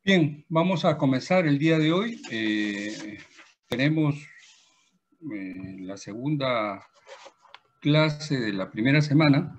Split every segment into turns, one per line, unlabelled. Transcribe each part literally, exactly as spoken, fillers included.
Bien, vamos a comenzar el día de hoy. Eh, tenemos eh, la segunda clase de la primera semana.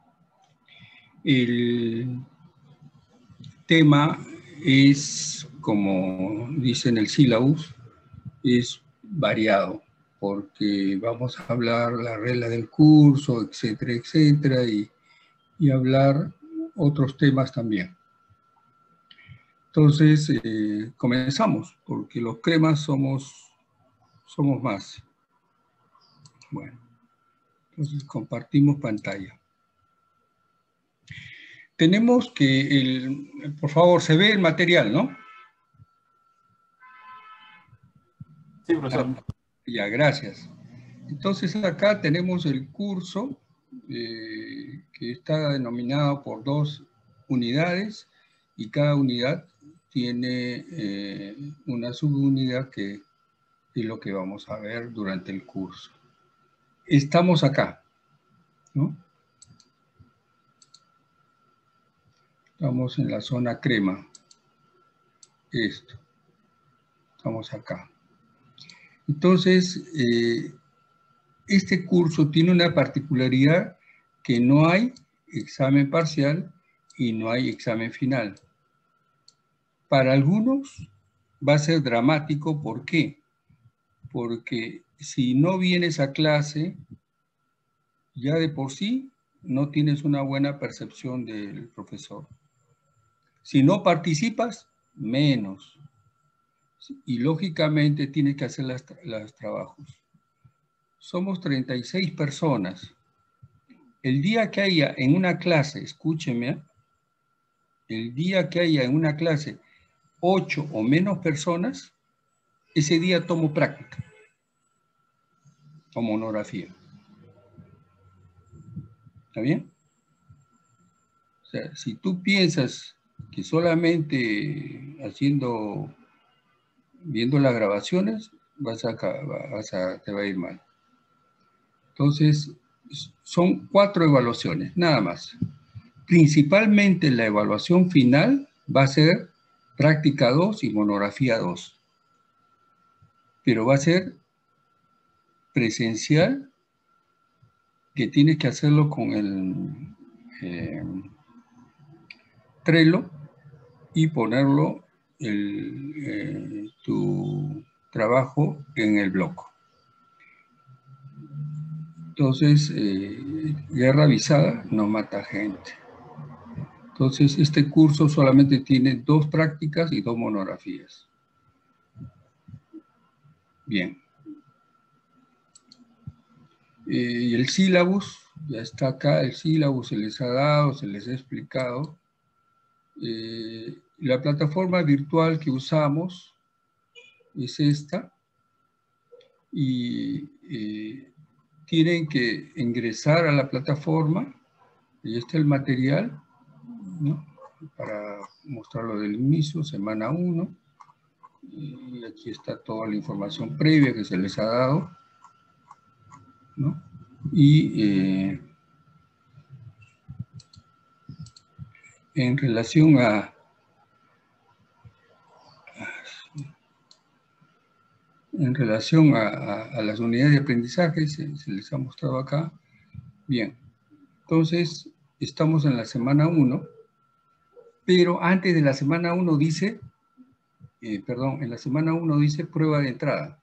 El tema es, como dice en el sílabus, es variado, porque vamos a hablar la regla del curso, etcétera, etcétera, y, y hablar otros temas también. Entonces, eh, comenzamos, porque los cremas somos, somos más. Bueno, entonces compartimos pantalla. Tenemos que, el, por favor, se ve el material, ¿no?
Sí, profesor.
Ah, ya, gracias. Entonces acá tenemos el curso eh, que está denominado por dos unidades y cada unidad tiene eh, una subunidad que es lo que vamos a ver durante el curso. Estamos acá, ¿no? Estamos en la zona crema. Esto. Estamos acá. Entonces, eh, este curso tiene una particularidad que no hay examen parcial y no hay examen final. Para algunos va a ser dramático, ¿por qué? Porque si no vienes a clase, ya de por sí no tienes una buena percepción del profesor. Si no participas, menos. Y lógicamente tienes que hacer las, los trabajos. Somos treinta y seis personas. El día que haya en una clase, escúcheme, el día que haya en una clase ocho o menos personas, ese día tomo práctica o monografía. ¿Está bien? O sea, si tú piensas que solamente haciendo, viendo las grabaciones, vas a, vas a, te va a ir mal. Entonces, son cuatro evaluaciones, nada más. Principalmente la evaluación final va a ser práctica dos y monografía dos. Pero va a ser presencial, que tienes que hacerlo con el eh, Trello y ponerlo el, eh, tu trabajo en el blog. Entonces, eh, guerra avisada no mata gente. Entonces, este curso solamente tiene dos prácticas y dos monografías. Bien. Eh, y el sílabus, ya está acá, el sílabus se les ha dado, se les ha explicado. Eh, la plataforma virtual que usamos es esta. Y eh, tienen que ingresar a la plataforma. Y este es el material, ¿no? Para mostrarlo del inicio, semana uno. Y aquí está toda la información previa que se les ha dado, ¿no? Y eh, en relación a, en relación a, a, a las unidades de aprendizaje, se, se les ha mostrado acá. Bien, entonces estamos en la semana uno, pero antes de la semana uno dice, eh, perdón, en la semana uno dice prueba de entrada.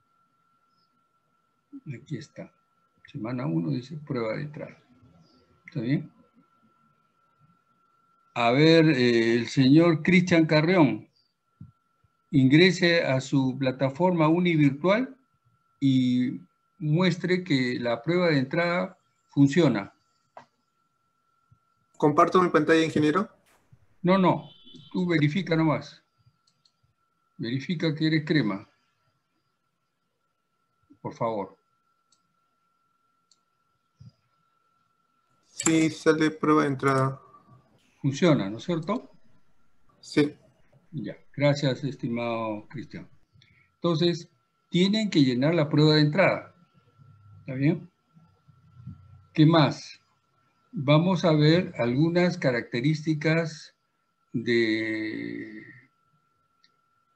Aquí está. Semana uno dice prueba de entrada. ¿Está bien? A ver, eh, el señor Cristian Carreón, ingrese a su plataforma univirtual y muestre que la prueba de entrada funciona.
¿Comparto mi pantalla, ingeniero?
No, no, tú verifica nomás. Verifica que eres crema. Por favor.
Sí, sale prueba de entrada.
Funciona, ¿no es cierto?
Sí.
Ya, gracias, estimado Cristian. Entonces, tienen que llenar la prueba de entrada. ¿Está bien? ¿Qué más? Vamos a ver algunas características de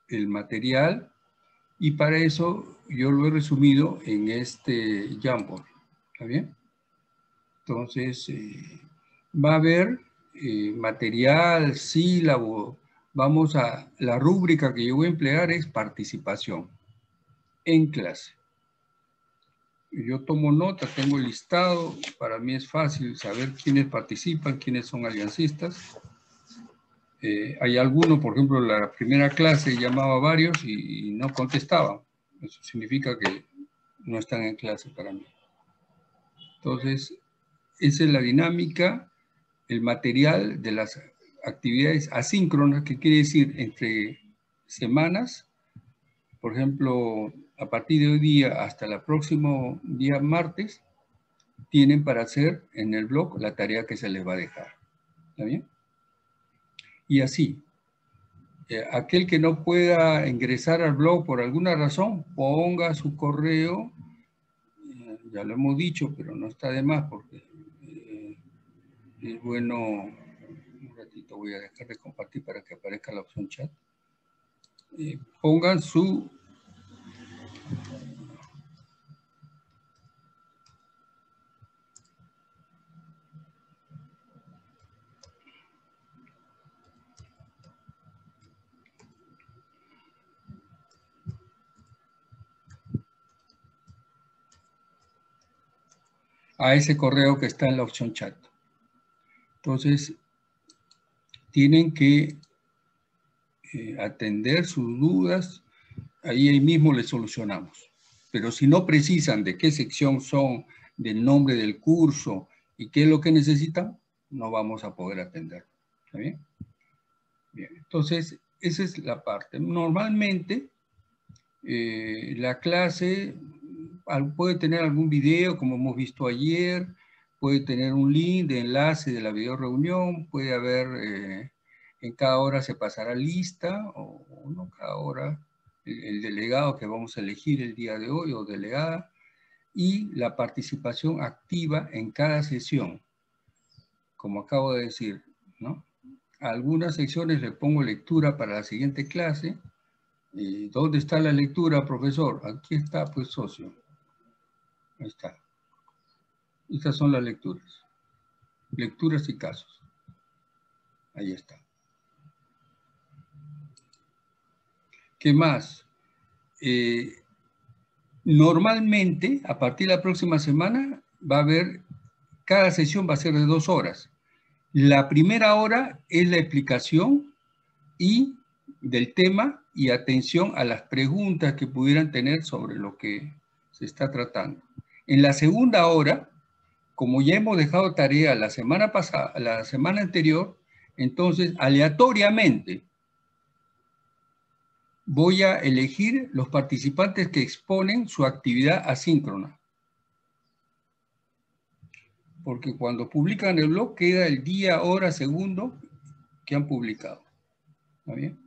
el material y para eso yo lo he resumido en este Jamboard. ¿Está bien? Entonces, eh, va a haber eh, material, sílabo. Vamos a, la rúbrica que yo voy a emplear es participación en clase. Yo tomo nota, tengo el listado, para mí es fácil saber quiénes participan, quiénes son aliancistas. Eh, hay algunos, por ejemplo, en la primera clase llamaba a varios y, y no contestaban. Eso significa que no están en clase para mí. Entonces, esa es la dinámica, el material de las actividades asíncronas, que quiere decir entre semanas. Por ejemplo, a partir de hoy día hasta el próximo día martes, tienen para hacer en el blog la tarea que se les va a dejar. ¿Está bien? Y así, eh, aquel que no pueda ingresar al blog por alguna razón, ponga su correo, eh, ya lo hemos dicho, pero no está de más porque eh, es bueno, un ratito voy a dejar de compartir para que aparezca la opción chat. Eh, pongan su a ese correo que está en la opción chat. Entonces, tienen que eh, atender sus dudas, ahí, ahí mismo les solucionamos. Pero si no precisan de qué sección son, del nombre del curso y qué es lo que necesitan, no vamos a poder atender. ¿Está bien? Bien, entonces, esa es la parte. Normalmente, eh, la clase puede tener algún video, como hemos visto ayer, puede tener un link de enlace de la video reunión, puede haber, eh, en cada hora se pasará lista, o, o no cada hora, el, el delegado que vamos a elegir el día de hoy, o delegada, y la participación activa en cada sesión, como acabo de decir, ¿no? A algunas secciones le pongo lectura para la siguiente clase. ¿Y dónde está la lectura, profesor? Aquí está, pues, socio. Ahí está. Estas son las lecturas. Lecturas y casos. Ahí está. ¿Qué más? Eh, normalmente, a partir de la próxima semana, va a haber, cada sesión va a ser de dos horas. La primera hora es la explicación y del tema y atención a las preguntas que pudieran tener sobre lo que se está tratando. En la segunda hora, como ya hemos dejado tarea la semana pasada, la semana anterior, entonces aleatoriamente voy a elegir los participantes que exponen su actividad asíncrona. Porque cuando publican el blog queda el día, hora, segundo que han publicado. ¿Está bien?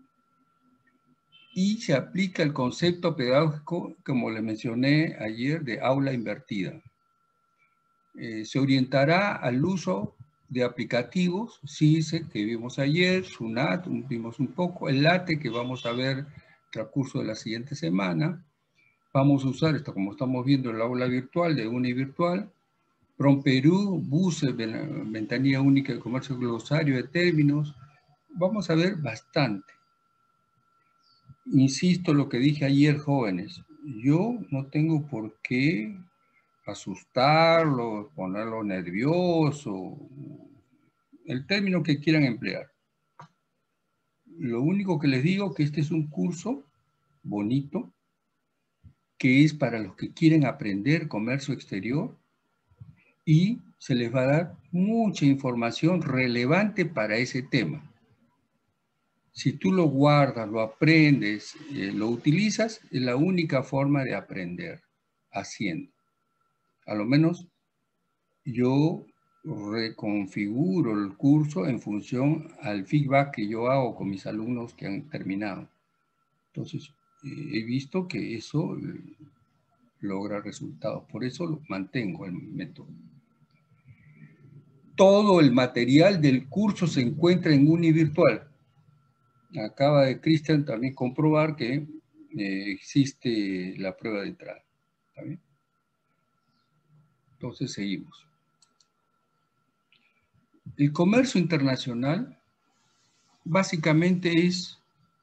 Y se aplica el concepto pedagógico, como les mencioné ayer, de aula invertida. Eh, se orientará al uso de aplicativos, S I S E, que vimos ayer, SUNAT, vimos un poco, el LATE, que vamos a ver transcurso de la siguiente semana. Vamos a usar esto, como estamos viendo, el aula virtual de Univirtual, PROMPERÚ, BUSE, Ventanilla Única de Comercio Glosario de Términos. Vamos a ver bastante. Insisto lo que dije ayer, jóvenes, yo no tengo por qué asustarlo, ponerlo nervioso, el término que quieran emplear. Lo único que les digo es que este es un curso bonito, que es para los que quieren aprender comercio exterior y se les va a dar mucha información relevante para ese tema. Si tú lo guardas, lo aprendes, eh, lo utilizas, es la única forma de aprender, haciendo. A lo menos yo reconfiguro el curso en función al feedback que yo hago con mis alumnos que han terminado. Entonces, eh, he visto que eso eh, logra resultados. Por eso lo mantengo el método. Todo el material del curso se encuentra en Univirtual. acaba de Cristian también comprobar que eh, existe la prueba de entrada. ¿Está bien? Entonces seguimos. El comercio internacional básicamente es,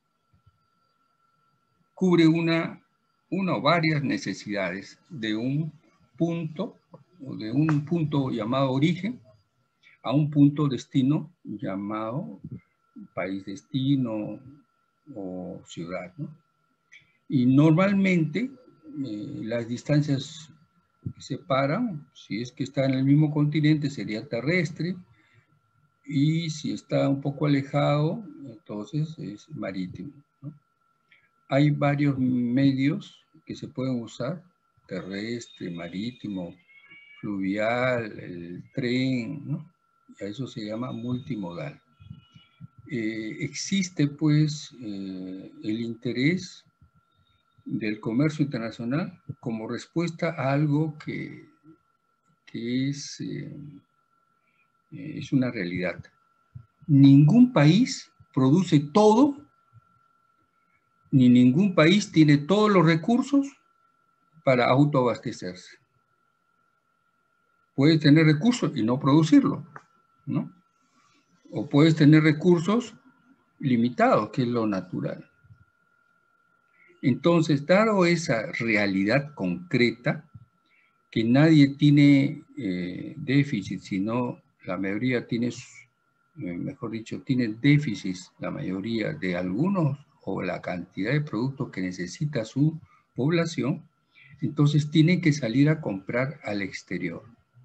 cubre una, una o varias necesidades de un punto, o de un punto llamado origen, a un punto destino llamado país destino o ciudad, ¿no? Y normalmente eh, las distancias que separan, si es que está en el mismo continente, sería terrestre, y si está un poco alejado, entonces es marítimo, ¿no? Hay varios medios que se pueden usar, terrestre, marítimo, fluvial, el tren, ¿no? A eso se llama multimodal. Eh, existe pues eh, el interés del comercio internacional como respuesta a algo que, que es, eh, es una realidad. Ningún país produce todo, ni ningún país tiene todos los recursos para autoabastecerse. Puedes tener recursos y no producirlo, ¿no? O puedes tener recursos limitados, que es lo natural. Entonces, dado esa realidad concreta, que nadie tiene eh, déficit, sino la mayoría tiene, eh, mejor dicho, tiene déficits, la mayoría de algunos, o la cantidad de productos que necesita su población, entonces tienen que salir a comprar al exterior.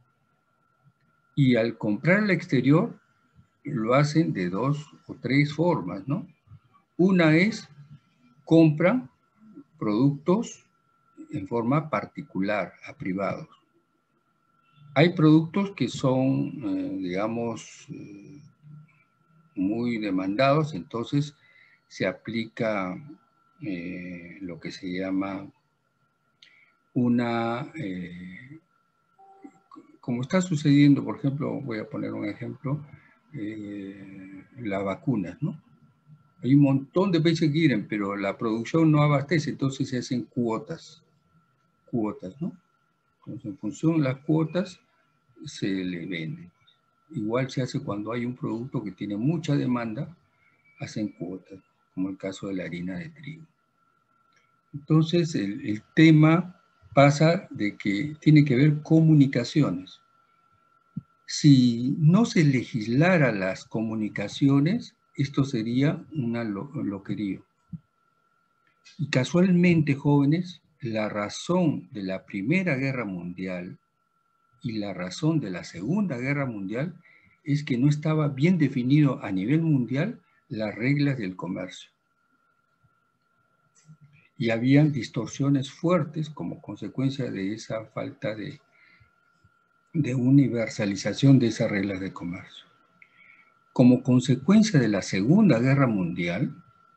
Y al comprar al exterior, lo hacen de dos o tres formas, ¿no? Una es, compran productos en forma particular, a privados. Hay productos que son, eh, digamos, eh, muy demandados, entonces se aplica eh, lo que se llama una, eh, como está sucediendo, por ejemplo, voy a poner un ejemplo, eh, las vacunas, ¿no? Hay un montón de países que quieren, pero la producción no abastece, entonces se hacen cuotas, cuotas, ¿no? Entonces, en función de las cuotas, se le vende. Igual se hace cuando hay un producto que tiene mucha demanda, hacen cuotas, como el caso de la harina de trigo. Entonces, el, el tema pasa de que tiene que ver comunicaciones. Si no se legislara las comunicaciones, esto sería una lo, loquería. Y casualmente, jóvenes, la razón de la Primera Guerra Mundial y la razón de la Segunda Guerra Mundial es que no estaba bien definido a nivel mundial las reglas del comercio. Y habían distorsiones fuertes como consecuencia de esa falta de, de universalización de esas reglas de comercio. Como consecuencia de la Segunda Guerra Mundial,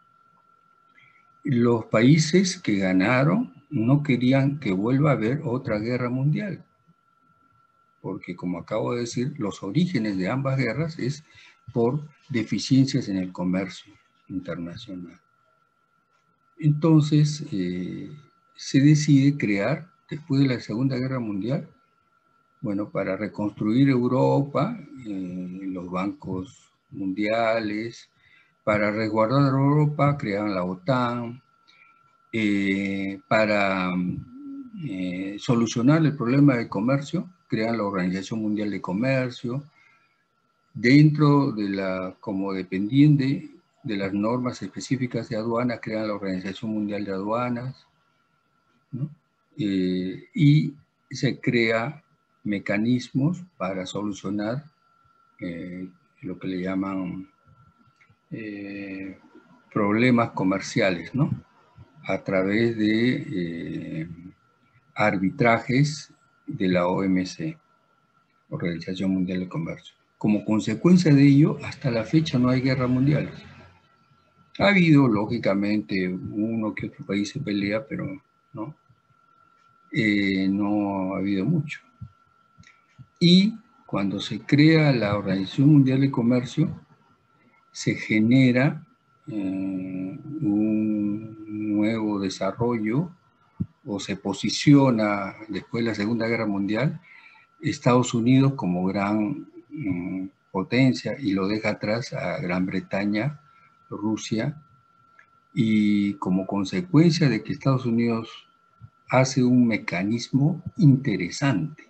los países que ganaron no querían que vuelva a haber otra guerra mundial, porque como acabo de decir, los orígenes de ambas guerras es por deficiencias en el comercio internacional. Entonces, eh, se decide crear, después de la Segunda Guerra Mundial, bueno, para reconstruir Europa, eh, los bancos mundiales, para resguardar Europa, crearon la OTAN, eh, para eh, solucionar el problema del comercio, crean la Organización Mundial de Comercio, dentro de la, como dependiente de las normas específicas de aduanas, crean la Organización Mundial de Aduanas, ¿no? Eh, y se crea mecanismos para solucionar eh, lo que le llaman eh, problemas comerciales, ¿no? A través de eh, arbitrajes de la O M C, Organización Mundial de Comercio. Como consecuencia de ello, hasta la fecha no hay guerras mundiales. Ha habido, lógicamente, uno que otro país se pelea, pero no, eh, no ha habido mucho. Y cuando se crea la Organización Mundial de Comercio, se genera eh, un nuevo desarrollo o se posiciona después de la Segunda Guerra Mundial Estados Unidos como gran mm, potencia y lo deja atrás a Gran Bretaña, Rusia, y como consecuencia de que Estados Unidos hace un mecanismo interesante.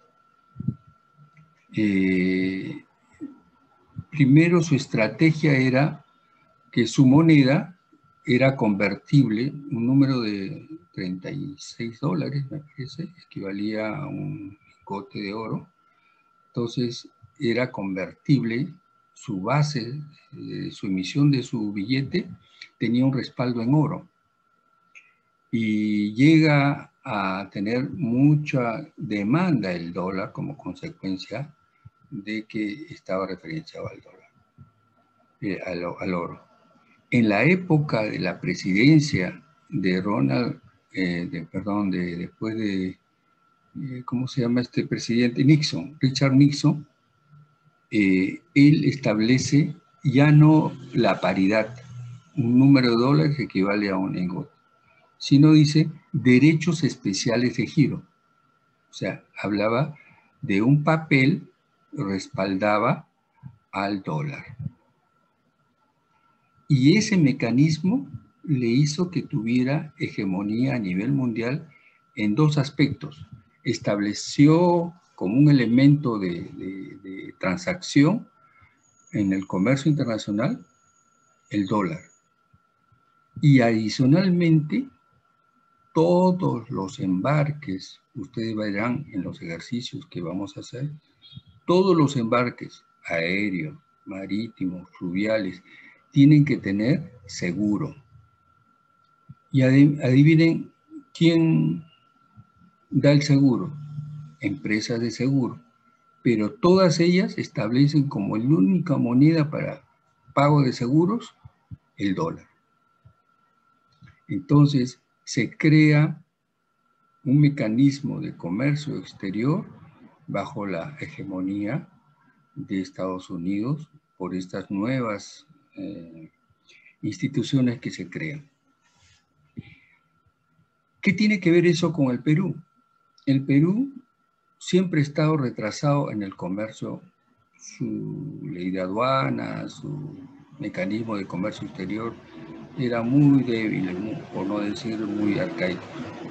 Eh, primero su estrategia era que su moneda era convertible, un número de treinta y seis dólares, me parece, equivalía a un lingote de oro. Entonces era convertible, su base, eh, su emisión de su billete tenía un respaldo en oro. Y llega a tener mucha demanda el dólar como consecuencia de que estaba referenciado al dólar, eh, al, al oro. En la época de la presidencia de Ronald, eh, de, perdón, de, después de, eh, ¿cómo se llama este presidente? Nixon, Richard Nixon, eh, él establece ya no la paridad, un número de dólares que equivale a un lingote, sino dice derechos especiales de giro. O sea, hablaba de un papel respaldaba al dólar. Y ese mecanismo le hizo que tuviera hegemonía a nivel mundial en dos aspectos. Estableció como un elemento de, de, de transacción en el comercio internacional el dólar. Y adicionalmente, todos los embarques, ustedes verán en los ejercicios que vamos a hacer, todos los embarques aéreos, marítimos, fluviales, tienen que tener seguro. Y adivinen quién da el seguro. Empresas de seguro. Pero todas ellas establecen como la única moneda para pago de seguros el dólar. Entonces se crea un mecanismo de comercio exterior bajo la hegemonía de Estados Unidos por estas nuevas eh, instituciones que se crean. ¿Qué tiene que ver eso con el Perú? El Perú siempre ha estado retrasado en el comercio, su ley de aduanas, su mecanismo de comercio exterior era muy débil, muy, por no decir muy arcaico.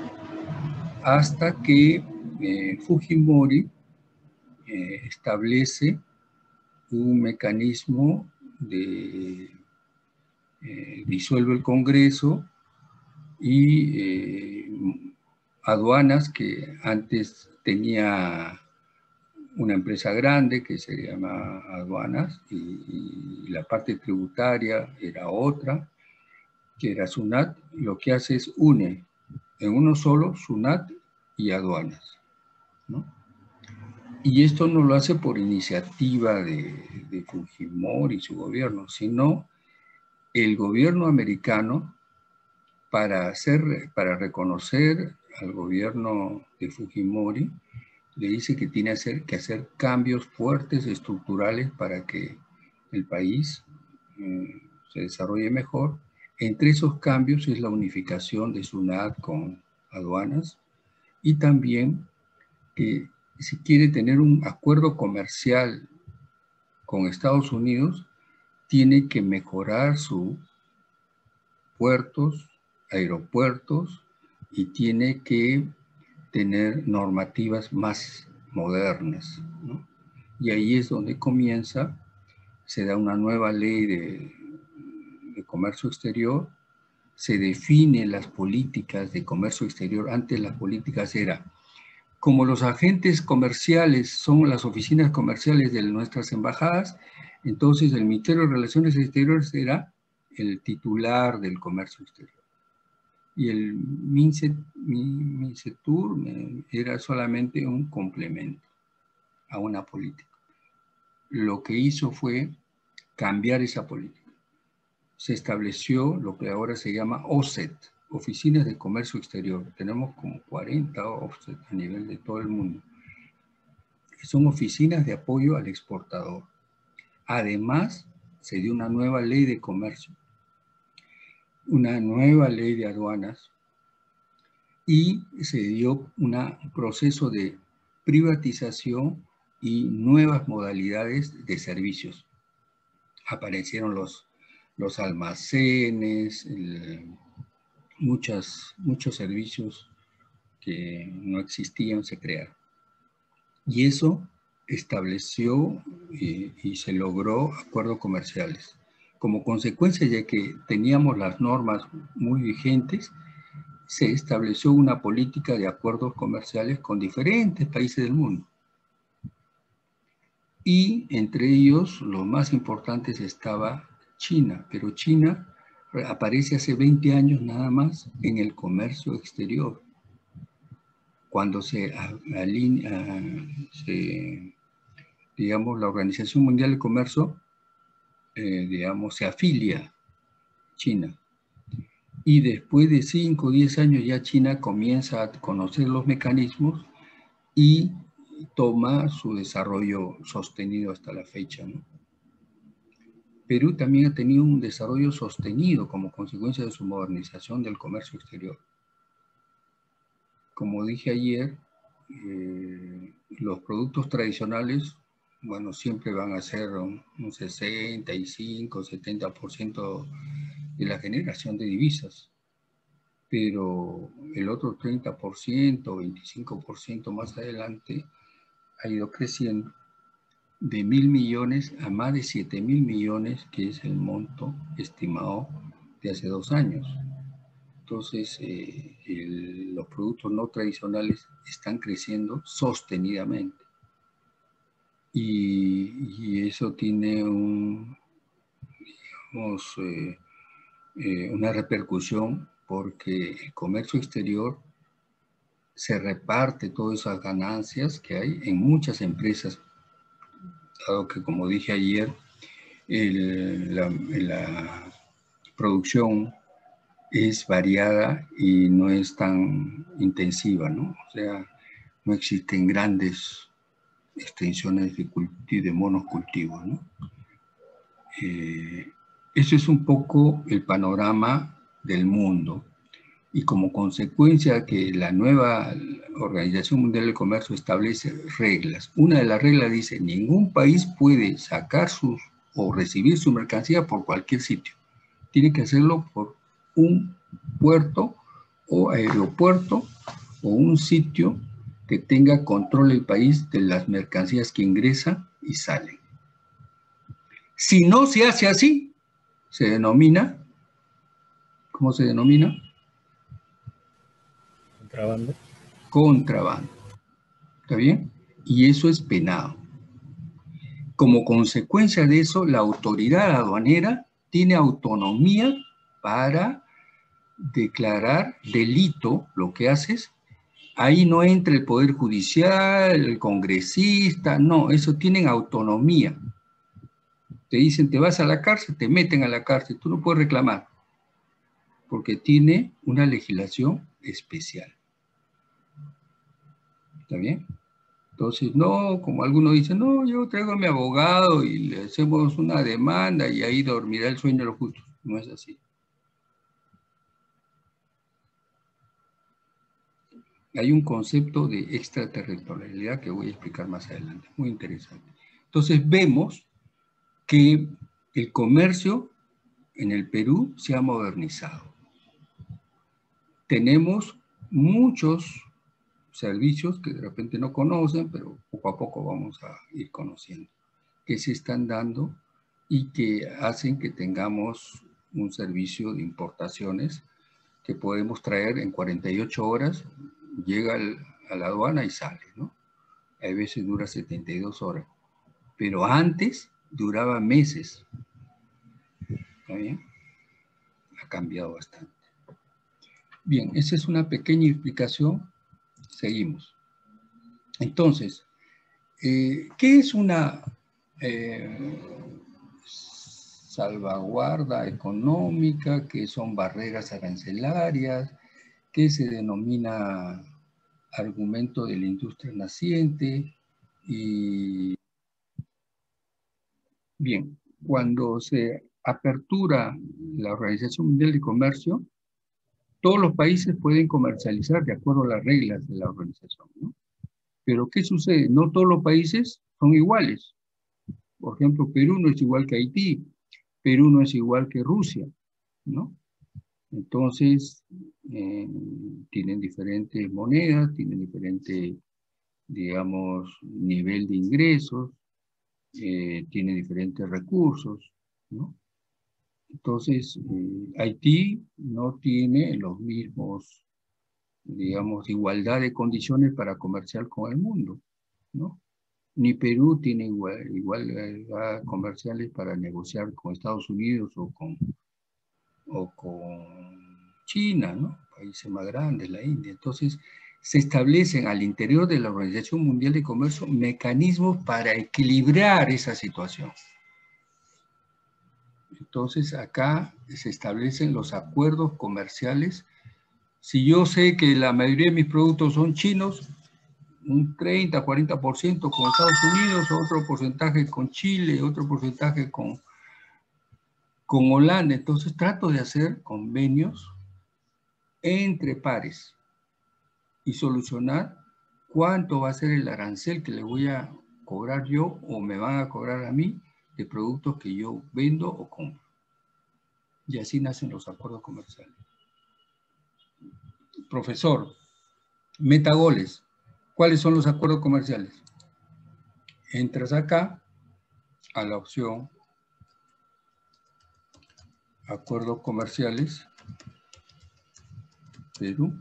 Hasta que eh, Fujimori eh, establece un mecanismo de eh, disuelve el Congreso y eh, aduanas que antes tenía una empresa grande que se llama aduanas y, y la parte tributaria era otra, que era SUNAT, lo que hace es une en uno solo SUNAT y aduanas, ¿no? Y esto no lo hace por iniciativa de, de Fujimori y su gobierno, sino el gobierno americano para, hacer, para reconocer al gobierno de Fujimori, le dice que tiene hacer, que hacer cambios fuertes, estructurales, para que el país eh, se desarrolle mejor. Entre esos cambios es la unificación de SUNAT con aduanas y también que si quiere tener un acuerdo comercial con Estados Unidos, tiene que mejorar sus puertos, aeropuertos y tiene que tener normativas más modernas, ¿no? Y ahí es donde comienza, se da una nueva ley de, de comercio exterior, se definen las políticas de comercio exterior. Antes las políticas eran, como los agentes comerciales son las oficinas comerciales de nuestras embajadas, entonces el Ministerio de Relaciones Exteriores era el titular del comercio exterior. Y el MINCETUR era solamente un complemento a una política. Lo que hizo fue cambiar esa política. Se estableció lo que ahora se llama O C E T, Oficinas de Comercio Exterior. Tenemos como cuarenta O C E T a nivel de todo el mundo. Son oficinas de apoyo al exportador. Además, se dio una nueva ley de comercio una nueva ley de aduanas y se dio un proceso de privatización y nuevas modalidades de servicios. Aparecieron los, los almacenes, el, muchas, muchos servicios que no existían se crearon. Y eso estableció y, y se logró acuerdos comerciales. Como consecuencia, ya que teníamos las normas muy vigentes, se estableció una política de acuerdos comerciales con diferentes países del mundo. Y entre ellos, los más importantes estaba China, pero China aparece hace veinte años nada más en el comercio exterior. Cuando se alinea, se, digamos, la Organización Mundial del Comercio, eh, digamos, se afilia China. Y después de cinco o diez años ya China comienza a conocer los mecanismos y toma su desarrollo sostenido hasta la fecha, ¿no? Perú también ha tenido un desarrollo sostenido como consecuencia de su modernización del comercio exterior. Como dije ayer, eh, los productos tradicionales, bueno, siempre van a ser un, un sesenta y cinco, setenta por ciento de la generación de divisas, pero el otro treinta por ciento, veinticinco por ciento más adelante ha ido creciendo de mil millones a más de siete mil millones, que es el monto estimado de hace dos años. Entonces, eh, el, los productos no tradicionales están creciendo sostenidamente. Y, y eso tiene un, digamos, eh, eh, una repercusión porque el comercio exterior se reparte todas esas ganancias que hay en muchas empresas, dado que, como dije ayer, el, la, la producción es variada y no es tan intensiva, ¿no? O sea, no existen grandes extensiones de, de monocultivos, ¿no? Eh, eso es un poco el panorama del mundo. Y como consecuencia que la nueva Organización Mundial del Comercio establece reglas. Una de las reglas dice, ningún país puede sacar sus o recibir su mercancía por cualquier sitio. Tiene que hacerlo por un puerto o aeropuerto o un sitio que tenga control el país de las mercancías que ingresan y salen. Si no se hace así, se denomina, ¿cómo se denomina?
Contrabando.
Contrabando. ¿Está bien? Y eso es penado. Como consecuencia de eso, la autoridad aduanera tiene autonomía para declarar delito lo que haces. Ahí no entra el Poder Judicial, el congresista, no, eso tienen autonomía. Te dicen, te vas a la cárcel, te meten a la cárcel, tú no puedes reclamar, porque tiene una legislación especial. ¿Está bien? Entonces, no, como algunos dicen, no, yo traigo a mi abogado y le hacemos una demanda y ahí dormirá el sueño de los justos. No es así. Hay un concepto de extraterritorialidad que voy a explicar más adelante, muy interesante. Entonces vemos que el comercio en el Perú se ha modernizado. Tenemos muchos servicios que de repente no conocen, pero poco a poco vamos a ir conociendo, que se están dando y que hacen que tengamos un servicio de importaciones que podemos traer en cuarenta y ocho horas, llega al, a la aduana y sale, ¿no? A veces dura setenta y dos horas, pero antes duraba meses. ¿Está bien? Ha cambiado bastante. Bien, esa es una pequeña explicación. Seguimos. Entonces, eh, ¿qué es una eh, salvaguarda económica? ¿Qué son barreras arancelarias? ¿Qué se denomina argumento de la industria naciente? Y bien, cuando se apertura de la Organización Mundial de Comercio, todos los países pueden comercializar de acuerdo a las reglas de la organización, ¿no? Pero ¿qué sucede? No todos los países son iguales. Por ejemplo, Perú no es igual que Haití, Perú no es igual que Rusia, ¿no? Entonces, eh, tienen diferentes monedas, tienen diferente, digamos, nivel de ingresos, eh, tienen diferentes recursos, ¿no? Entonces, eh, Haití no tiene los mismos, digamos, igualdad de condiciones para comerciar con el mundo, ¿no? Ni Perú tiene igual, igualdad comerciales para negociar con Estados Unidos o con, o con China, ¿no? Países más grandes, la India. Entonces, se establecen al interior de la Organización Mundial de Comercio mecanismos para equilibrar esa situación. Entonces, acá se establecen los acuerdos comerciales. Si yo sé que la mayoría de mis productos son chinos, un treinta, cuarenta por ciento con Estados Unidos, otro porcentaje con Chile, otro porcentaje con, con Holanda. Entonces trato de hacer convenios entre pares y solucionar cuánto va a ser el arancel que le voy a cobrar yo o me van a cobrar a mí de productos que yo vendo o compro. Y así nacen los acuerdos comerciales. Profesor, metagoles. ¿Cuáles son los acuerdos comerciales? Entras acá a la opción acuerdos comerciales, Perú,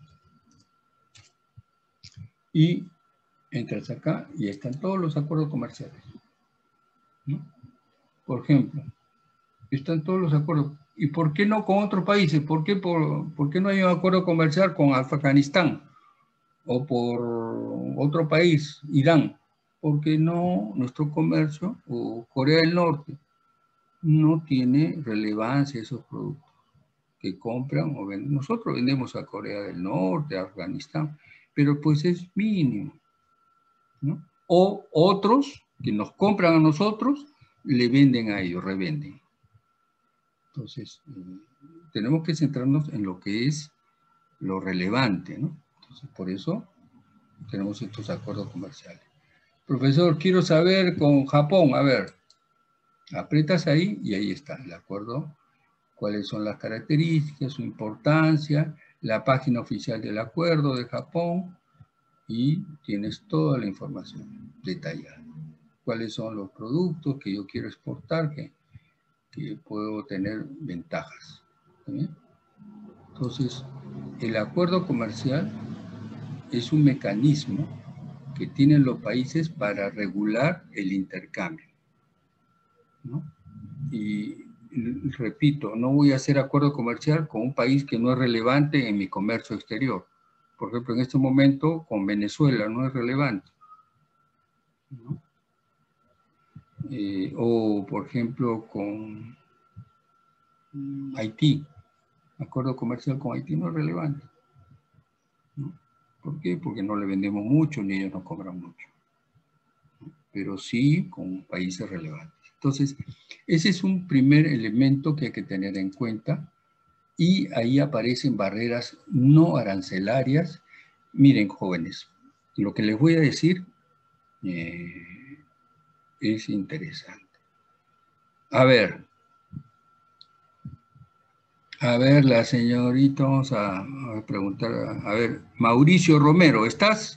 y entras acá y están todos los acuerdos comerciales, ¿no? Por ejemplo, están todos los acuerdos. ¿Y por qué no con otros países? ¿Por qué, por, por qué no hay un acuerdo comercial con Afganistán o por otro país, Irán? Porque no, nuestro comercio, o Corea del Norte, no tiene relevancia esos productos que compran o venden. Nosotros vendemos a Corea del Norte, a Afganistán, pero pues es mínimo, ¿no? O otros que nos compran a nosotros, le venden a ellos, revenden. Entonces, eh, tenemos que centrarnos en lo que es lo relevante, ¿no? Entonces, por eso tenemos estos acuerdos comerciales. Profesor, quiero saber con Japón, a ver, aprietas ahí y ahí está el acuerdo, cuáles son las características, su importancia, la página oficial del acuerdo de Japón y tienes toda la información detallada. Cuáles son los productos que yo quiero exportar, que, que puedo tener ventajas. ¿Sí? Entonces, el acuerdo comercial es un mecanismo que tienen los países para regular el intercambio, ¿no? Y repito, no voy a hacer acuerdo comercial con un país que no es relevante en mi comercio exterior. Por ejemplo, en este momento con Venezuela no es relevante, ¿no? Eh, o, por ejemplo, con Haití. Acuerdo comercial con Haití no es relevante, ¿no? ¿Por qué? Porque no le vendemos mucho ni ellos nos cobran mucho, ¿no? Pero sí con países relevantes. Entonces, ese es un primer elemento que hay que tener en cuenta y ahí aparecen barreras no arancelarias. Miren, jóvenes, lo que les voy a decir eh, es interesante. A ver, a ver, la señorita, vamos a, a preguntar, a, a ver, Mauricio Romero, ¿estás?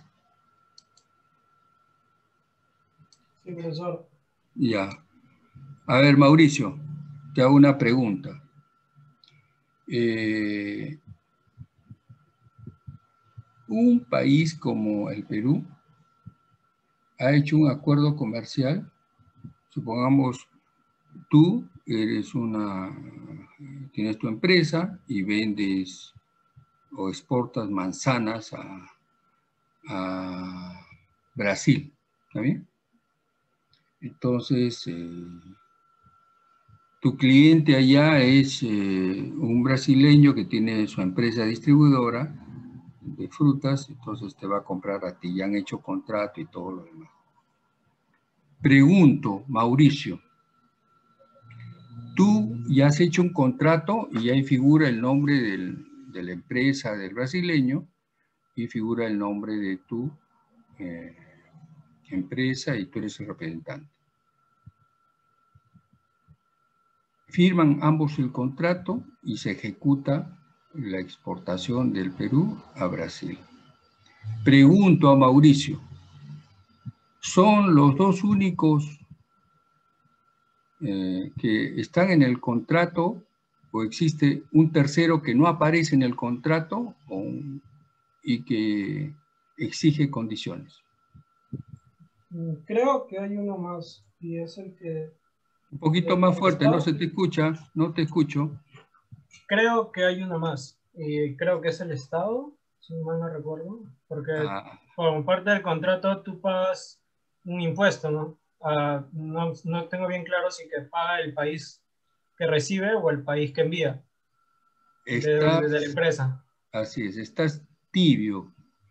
Sí, profesor.
Ya. A ver, Mauricio, te hago una pregunta. Eh, un país como el Perú ha hecho un acuerdo comercial, supongamos tú eres una, tienes tu empresa y vendes o exportas manzanas a, a Brasil, ¿está bien? Entonces, eh, tu cliente allá es eh, un brasileño que tiene su empresa distribuidora de frutas, entonces te va a comprar a ti, ya han hecho contrato y todo lo demás. Pregunto, Mauricio, tú ya has hecho un contrato y ahí figura el nombre del, de la empresa del brasileño y figura el nombre de tu eh, empresa y tú eres el representante. Firman ambos el contrato y se ejecuta la exportación del Perú a Brasil. Pregunto a Mauricio, ¿son los dos únicos eh, que están en el contrato o existe un tercero que no aparece en el contrato o un, y que exige condiciones?
Creo que hay uno más y es el que...
Un poquito
el,
más
el
fuerte,
Estado,
no se te escucha, no te escucho.
Creo que hay uno más y creo que es el Estado, si mal no recuerdo, porque
Ah,
como parte del contrato tú pagas un impuesto, ¿no? Uh, no, no tengo bien claro si que paga el país que recibe o el país que envía de,
estás,
de la empresa.
así es, estás tibio.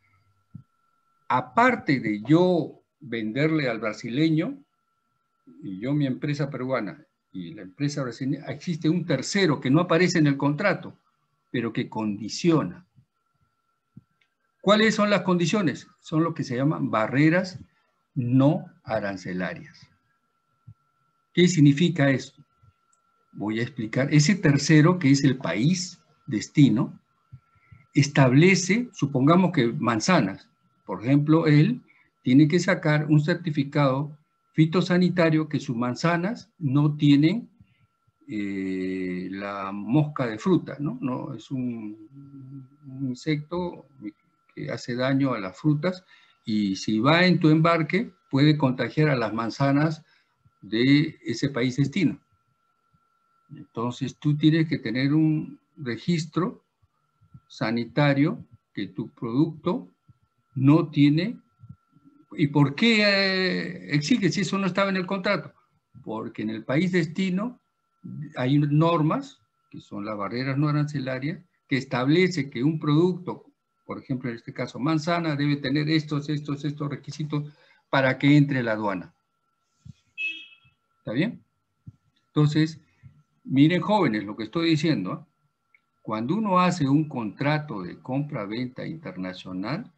Aparte de yo venderle al brasileño, y yo mi empresa peruana y la empresa brasileña, existe un tercero que no aparece en el contrato, pero que condiciona. ¿Cuáles son las condiciones? Son lo que se llaman barreras no arancelarias. ¿Qué significa esto? Voy a explicar. Ese tercero, que es el país destino, establece, supongamos que manzanas, por ejemplo, él tiene que sacar un certificado fitosanitario que sus manzanas no tienen eh, la mosca de fruta, ¿no? No es un, un insecto que hace daño a las frutas y si va en tu embarque puede contagiar a las manzanas de ese país destino. Entonces tú tienes que tener un registro sanitario que tu producto no tiene. ¿Y por qué eh, exige si eso no estaba en el contrato? Porque en el país destino hay normas, que son las barreras no arancelarias, que establece que un producto, por ejemplo en este caso manzana, debe tener estos, estos, estos requisitos para que entre a la aduana. ¿Está bien? Entonces, miren jóvenes lo que estoy diciendo, ¿eh? Cuando uno hace un contrato de compra-venta internacional,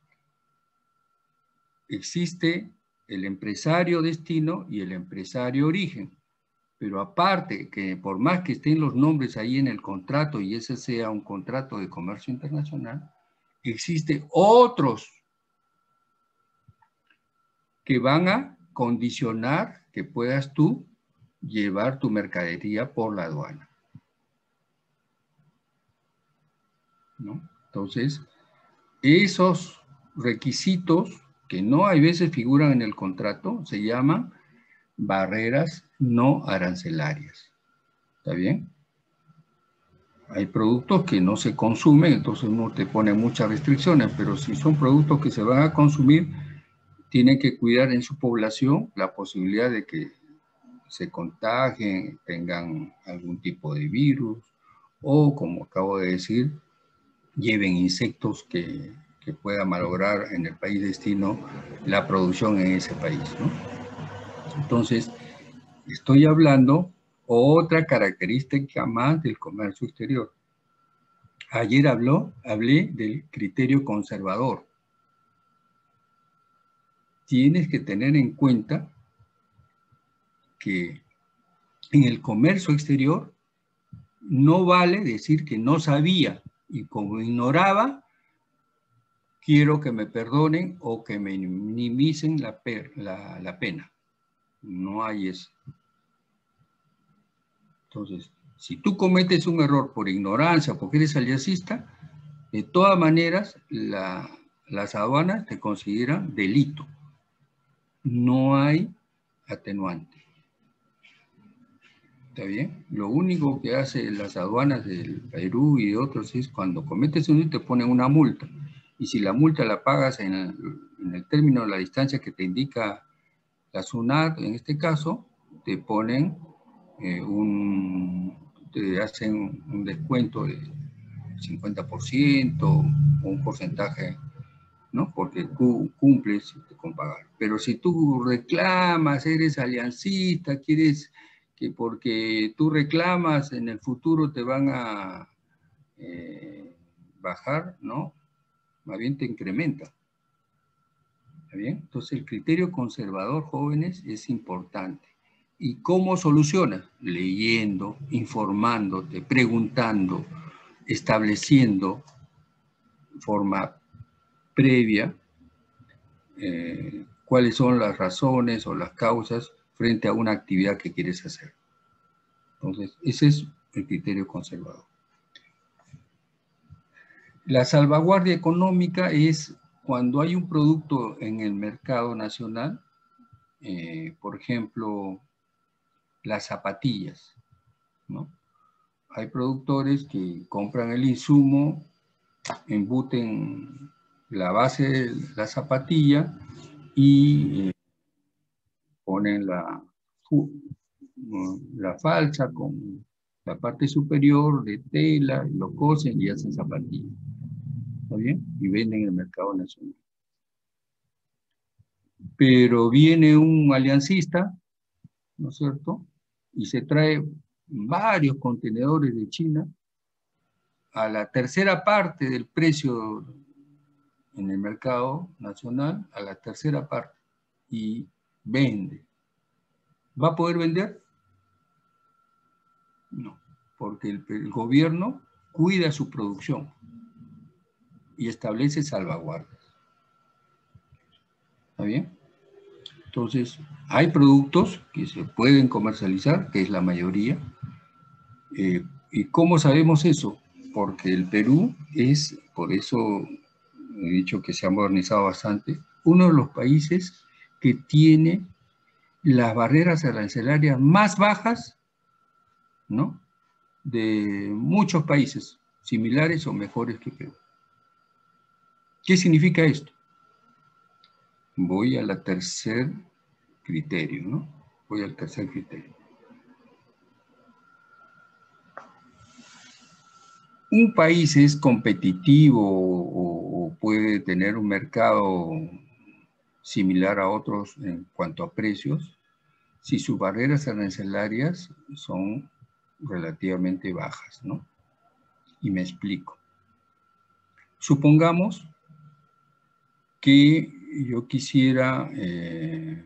existe el empresario destino y el empresario origen. Pero aparte, que por más que estén los nombres ahí en el contrato y ese sea un contrato de comercio internacional, existen otros que van a condicionar que puedas tú llevar tu mercadería por la aduana, ¿no? Entonces, esos requisitos que no hay veces figuran en el contrato se llaman barreras no arancelarias. ¿Está bien? Hay productos que no se consumen, entonces uno te pone muchas restricciones, pero si son productos que se van a consumir, tienen que cuidar en su población la posibilidad de que se contagien, tengan algún tipo de virus, o como acabo de decir, lleven insectos que, que puedan malograr en el país destino la producción en ese país, ¿no? Entonces, estoy hablando otra característica más del comercio exterior. Ayer habló, hablé del criterio conservador. Tienes que tener en cuenta que en el comercio exterior no vale decir que no sabía y como ignoraba, quiero que me perdonen o que me minimicen la, la, la pena. No hay eso. Entonces, si tú cometes un error por ignorancia, porque eres aliancista, de todas maneras, la, las aduanas te consideran delito. No hay atenuante. ¿Está bien? Lo único que hace las aduanas del Perú y de otros es cuando cometes un delito te ponen una multa. Y si la multa la pagas en el, en el término de la distancia que te indica la SUNAT, en este caso, te ponen eh, un, te hacen un descuento de cincuenta por ciento o un porcentaje, ¿no? Porque tú cumples con pagar. Pero si tú reclamas, eres aliancista, quieres, que porque tú reclamas en el futuro te van a eh, bajar, ¿no? Más bien te incrementa. ¿Está bien? Entonces el criterio conservador, jóvenes, es importante. ¿Y cómo solucionas? Leyendo, informándote, preguntando, estableciendo forma previa eh, cuáles son las razones o las causas frente a una actividad que quieres hacer. Entonces, ese es el criterio conservador. La salvaguardia económica es cuando hay un producto en el mercado nacional, eh, por ejemplo, las zapatillas, ¿no? Hay productores que compran el insumo, embuten la base de la zapatilla y eh, ponen la, la falsa con la parte superior de tela, lo cosen y hacen zapatillas. ¿Está bien? Y venden en el mercado nacional. Pero viene un aliancista, ¿no es cierto? Y se trae varios contenedores de China a la tercera parte del precio en el mercado nacional, a la tercera parte, y vende. ¿Va a poder vender? No, porque el, el gobierno cuida su producción y establece salvaguardas. ¿Está bien? Entonces, hay productos que se pueden comercializar, que es la mayoría. Eh, ¿Y cómo sabemos eso? Porque el Perú es, por eso he dicho que se ha modernizado bastante, uno de los países que tiene las barreras arancelarias más bajas, ¿no?, de muchos países similares o mejores que Perú. ¿Qué significa esto? Voy a la tercer criterio, ¿no? Voy al tercer criterio. Un país es competitivo o, o puede tener un mercado similar a otros en cuanto a precios si sus barreras arancelarias son relativamente bajas, ¿no? Y me explico. Supongamos que yo quisiera eh,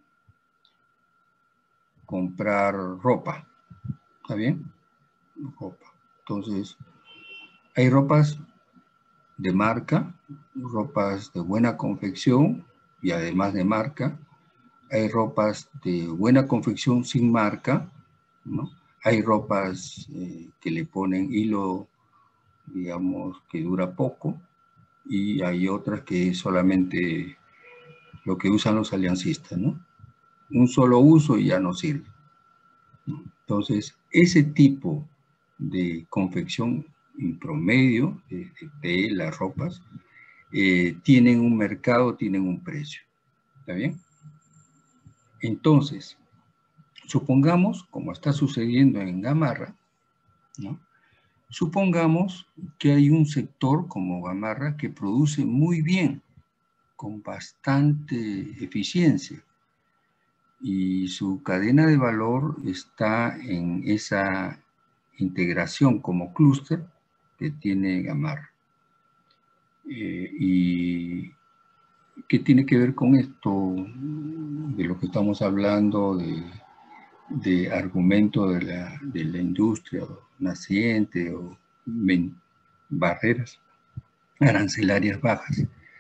comprar ropa, ¿está bien? Ropa. Entonces, hay ropas de marca, ropas de buena confección y además de marca. Hay ropas de buena confección sin marca, ¿no? Hay ropas eh, que le ponen hilo, digamos, que dura poco, y hay otras que es solamente lo que usan los aliancistas, ¿no? Un solo uso y ya no sirve. Entonces, ese tipo de confección en promedio, de, de, de las ropas, eh, tienen un mercado, tienen un precio. ¿Está bien? Entonces, supongamos, como está sucediendo en Gamarra, ¿no?, supongamos que hay un sector como Gamarra que produce muy bien, con bastante eficiencia, y su cadena de valor está en esa integración como clúster que tiene Gamarra. Eh, ¿Y qué tiene que ver con esto de lo que estamos hablando, de, de argumento de la, de la industria naciente o men, barreras arancelarias bajas?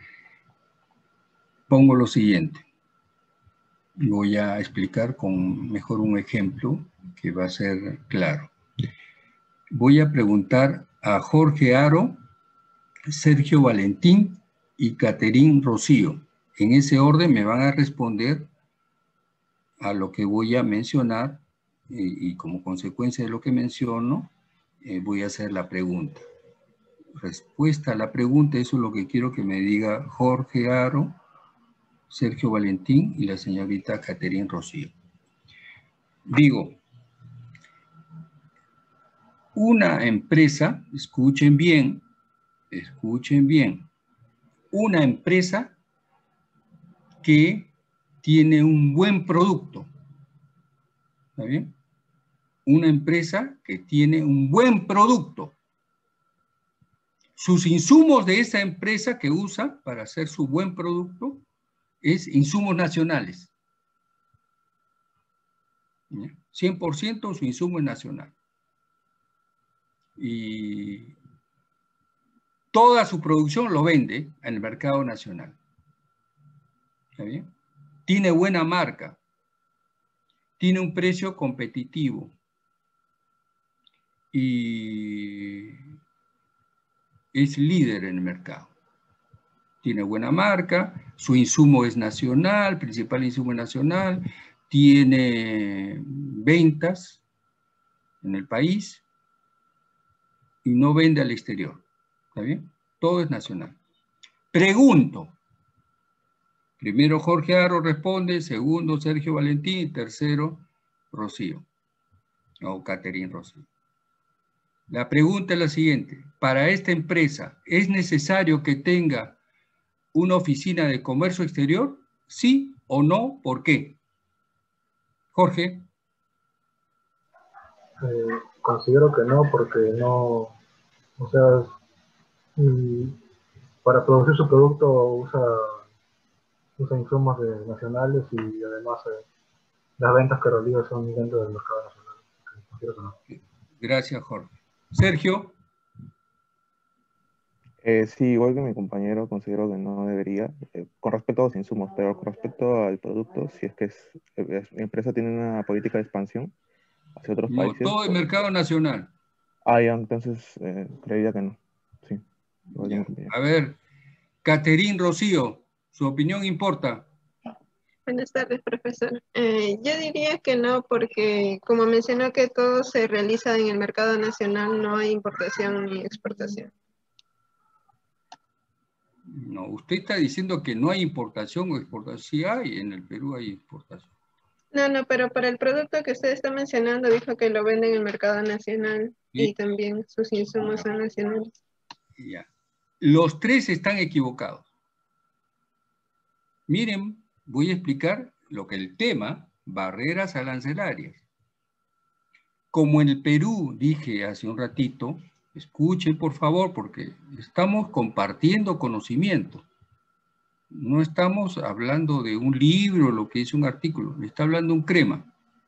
Pongo lo siguiente. Voy a explicar con mejor un ejemplo que va a ser claro. Voy a preguntar a Jorge Haro, Sergio Valentín y Caterín Rocío. En ese orden me van a responder a lo que voy a mencionar, y, y como consecuencia de lo que menciono, eh, voy a hacer la pregunta. Respuesta a la pregunta, eso es lo que quiero que me diga Jorge Haro, Sergio Valentín y la señorita Caterín Rocío. Digo, una empresa, escuchen bien, escuchen bien, una empresa que tiene un buen producto, ¿está bien? una empresa que tiene un buen producto. Sus insumos de esa empresa que usa para hacer su buen producto es insumos nacionales. cien por ciento su insumo es nacional. Y toda su producción lo vende en el mercado nacional. ¿Está bien? Tiene buena marca. Tiene un precio competitivo. Y es líder en el mercado. Tiene buena marca, su insumo es nacional, principal insumo es nacional, tiene ventas en el país y no vende al exterior. ¿Está bien? Todo es nacional. Pregunto. Primero Jorge Aro responde, segundo Sergio Valentín y tercero Rocío. O Caterín Rocío. La pregunta es la siguiente. Para esta empresa, ¿es necesario que tenga una oficina de comercio exterior? ¿Sí o no? ¿Por qué? Jorge.
Eh, considero que no, porque no, o sea, mm, para producir su producto usa, usa insumos de, nacionales y además eh, las ventas que realiza son dentro del mercado nacional. Considero que no.
Gracias, Jorge. Sergio.
Eh, sí, igual que mi compañero, considero que no debería, eh, con respecto a los insumos, pero con respecto al producto, si es que es, es- la empresa tiene una política de expansión hacia otros
No,
países,
todo el
pues,
mercado nacional.
ah, ya, entonces eh, creería que no, sí, igual que mi
Ya.
compañero.
A ver, Caterín Rocío, su opinión importa.
Buenas tardes, profesor. Eh, yo diría que no, porque como mencionó que todo se realiza en el mercado nacional, no hay importación ni exportación.
No, usted está diciendo que no hay importación o exportación. Sí hay, en el Perú hay exportación.
No, no, pero para el producto que usted está mencionando, dijo que lo vende en el mercado nacional
Sí.
y también sus insumos son nacionales.
Ya. Los tres están equivocados. Miren, voy a explicar lo que el tema, barreras arancelarias. Como en el Perú, dije hace un ratito, escuchen por favor, porque estamos compartiendo conocimiento. No estamos hablando de un libro, lo que es un artículo, está hablando un crema.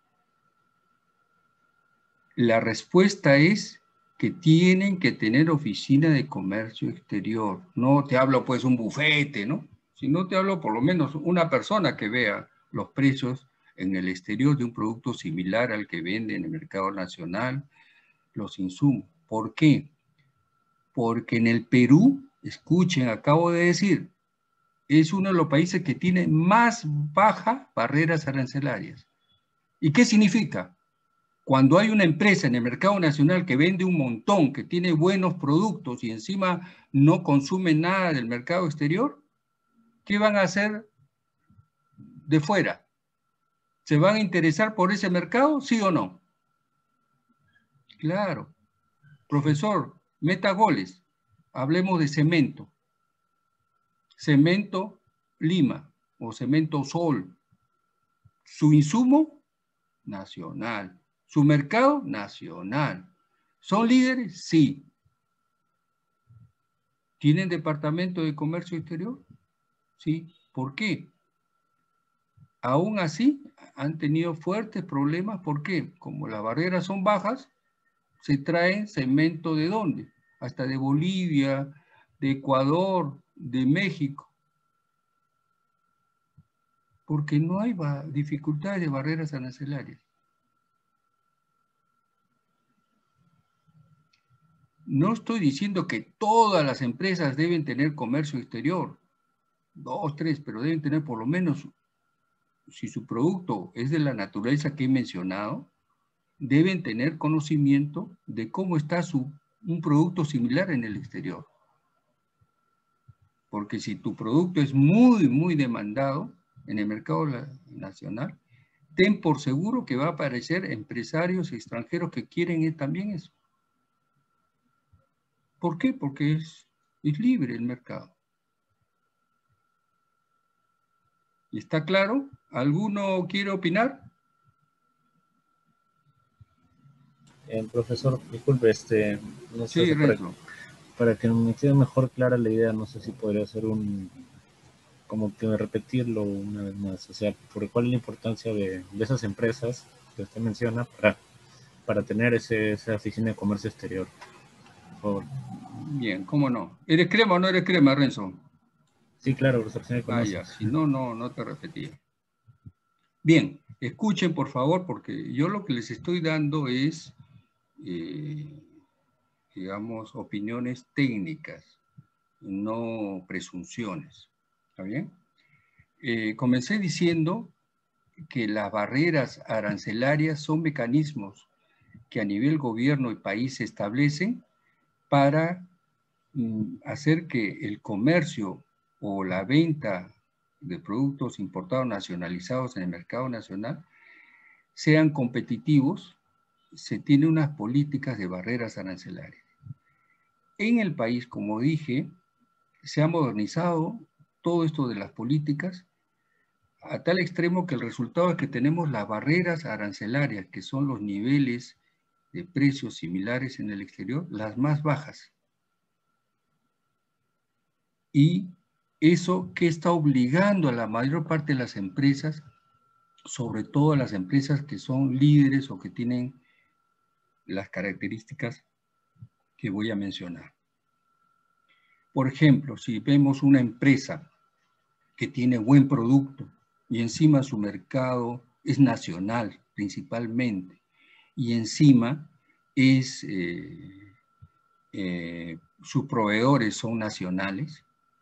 La respuesta es que tienen que tener oficina de comercio exterior. No te hablo pues un bufete, ¿no? Sino te hablo por lo menos una persona que vea los precios en el exterior de un producto similar al que vende en el mercado nacional, los insumos. ¿Por qué? Porque en el Perú, escuchen, acabo de decir, es uno de los países que tiene más bajas barreras arancelarias. ¿Y qué significa? Cuando hay una empresa en el mercado nacional que vende un montón, que tiene buenos productos y encima no consume nada del mercado exterior, ¿qué van a hacer de fuera? ¿Se van a interesar por ese mercado, sí o no? Claro. Profesor, meta goles. Hablemos de cemento. Cemento Lima o Cemento Sol. Su insumo, nacional. Su mercado, nacional. ¿Son líderes? Sí. ¿Tienen departamento de comercio exterior? Sí. ¿Por qué? Aún así, han tenido fuertes problemas. ¿Por qué? Como las barreras son bajas, se traen cemento ¿de dónde? Hasta de Bolivia, de Ecuador, de México. Porque no hay dificultades de barreras arancelarias. No estoy diciendo que todas las empresas deben tener comercio exterior, dos, tres, pero deben tener por lo menos, si su producto es de la naturaleza que he mencionado, deben tener conocimiento de cómo está su, un producto similar en el exterior. Porque si tu producto es muy, muy demandado en el mercado nacional, ten por seguro que va a aparecer empresarios extranjeros que quieren también eso. ¿Por qué? Porque es, es libre el mercado. ¿Está claro? ¿Alguno quiere opinar?
Eh, profesor, disculpe, este, no sé,
Sí,
para,
Renzo.
para que me quede mejor clara la idea, no sé si podría hacer un, como que repetirlo una vez más, o sea, ¿por cuál es la importancia de, de esas empresas que usted menciona para, para tener ese, esa oficina de comercio exterior? Por favor.
Bien, ¿cómo no? ¿Eres crema o no eres crema, Renzo?
Sí, claro, profesor, sí me
Ah,
conoce.
ya, si no, no, no te repetía. Bien, escuchen por favor, porque yo lo que les estoy dando es, eh, digamos, opiniones técnicas, no presunciones. ¿Está bien? Eh, comencé diciendo que las barreras arancelarias son mecanismos que a nivel gobierno y país se establecen para mm, hacer que el comercio o la venta de productos importados nacionalizados en el mercado nacional sean competitivos. Se tiene unas políticas de barreras arancelarias. En el país, como dije, se ha modernizado todo esto de las políticas a tal extremo que el resultado es que tenemos las barreras arancelarias, que son los niveles de precios similares en el exterior, las más bajas. Y eso que está obligando a la mayor parte de las empresas, sobre todo a las empresas que son líderes o que tienen las características que voy a mencionar. Por ejemplo, si vemos una empresa que tiene buen producto y encima su mercado es nacional principalmente, y encima es, eh, eh, sus proveedores son nacionales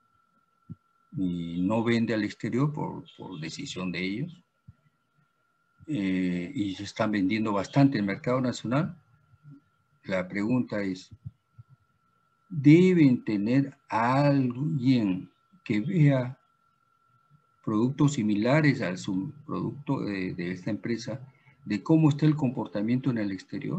y no vende al exterior por, por decisión de ellos, eh, y se están vendiendo bastante en el mercado nacional, la pregunta es, ¿deben tener a alguien que vea productos similares al subproducto de, de esta empresa, de cómo está el comportamiento en el exterior?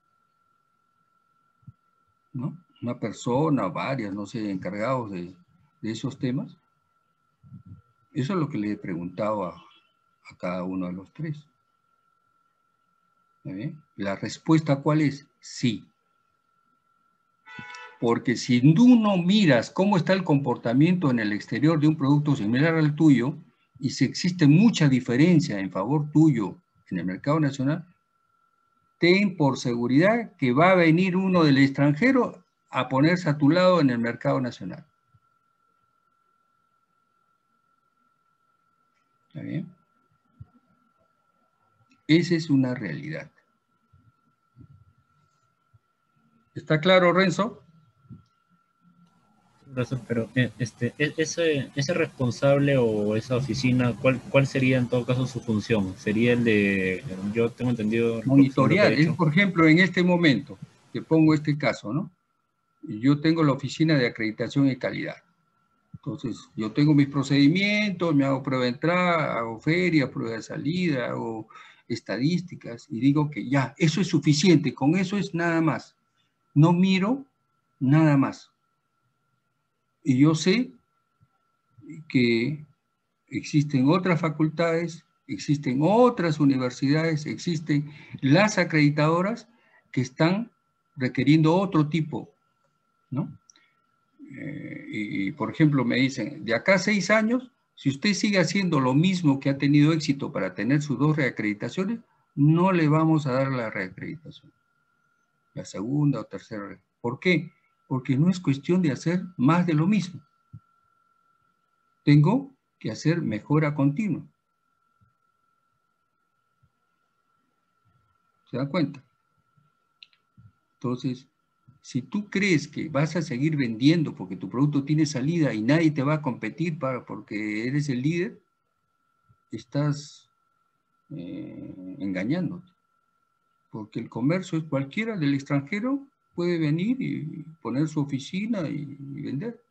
¿No? Una persona, varias, no sé, encargados de, de esos temas. Eso es lo que le he preguntado a, a cada uno de los tres. ¿Está bien? La respuesta, ¿cuál es? Sí. Porque si tú no miras cómo está el comportamiento en el exterior de un producto similar al tuyo, y si existe mucha diferencia en favor tuyo en el mercado nacional, ten por seguridad que va a venir uno del extranjero a ponerse a tu lado en el mercado nacional. ¿Está bien? Esa es una realidad. ¿Está claro, Renzo?
Pero este, ese, ese responsable o esa oficina, ¿cuál, ¿cuál sería en todo caso su función? ¿Sería el de, yo tengo entendido...
Monitorear. Es, por ejemplo, en este momento, te pongo este caso, ¿no? Yo tengo la oficina de acreditación y calidad. Entonces, yo tengo mis procedimientos, me hago prueba de entrada, hago ferias, prueba de salida, hago estadísticas y digo que ya, eso es suficiente, con eso es nada más. No miro nada más. Y yo sé que existen otras facultades, existen otras universidades, existen las acreditadoras que están requiriendo otro tipo, ¿no? Eh, y, y, por ejemplo, me dicen, de acá a seis años, si usted sigue haciendo lo mismo que ha tenido éxito para tener sus dos reacreditaciones, no le vamos a dar la reacreditación. La segunda o tercera. ¿Por qué? Porque no es cuestión de hacer más de lo mismo. Tengo que hacer mejora continua. ¿Se dan cuenta? Entonces, si tú crees que vas a seguir vendiendo porque tu producto tiene salida y nadie te va a competir para, porque eres el líder, estás eh, engañándote. Porque el comercio es cualquiera del extranjero puede venir y poner su oficina y, y vender.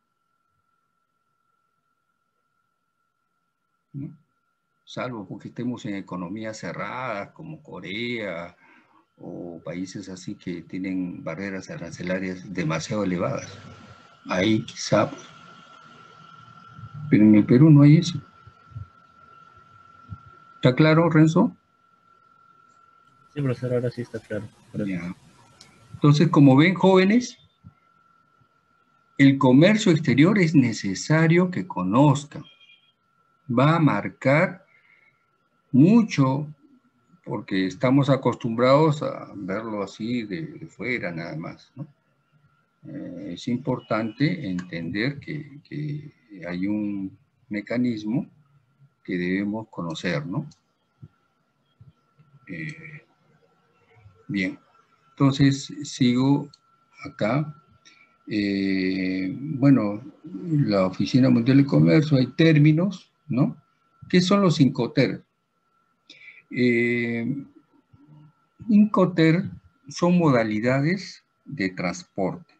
¿No? Salvo porque estemos en economías cerradas como Corea o países así que tienen barreras arancelarias demasiado elevadas. Ahí quizá, pero en el Perú no hay eso. ¿Está claro, Renzo?
Sí, profesor, ahora sí está claro.
Ya. Entonces, como ven, jóvenes, el comercio exterior es necesario que conozcan. Va a marcar mucho, porque estamos acostumbrados a verlo así de, de fuera nada más, ¿no? Eh, es importante entender que, que hay un mecanismo que debemos conocer, ¿no? Eh, bien, entonces sigo acá. Eh, bueno, la Oficina Mundial de Comercio, hay términos, ¿no? ¿Qué son los Incoterms? Eh, Incoterms son modalidades de transporte.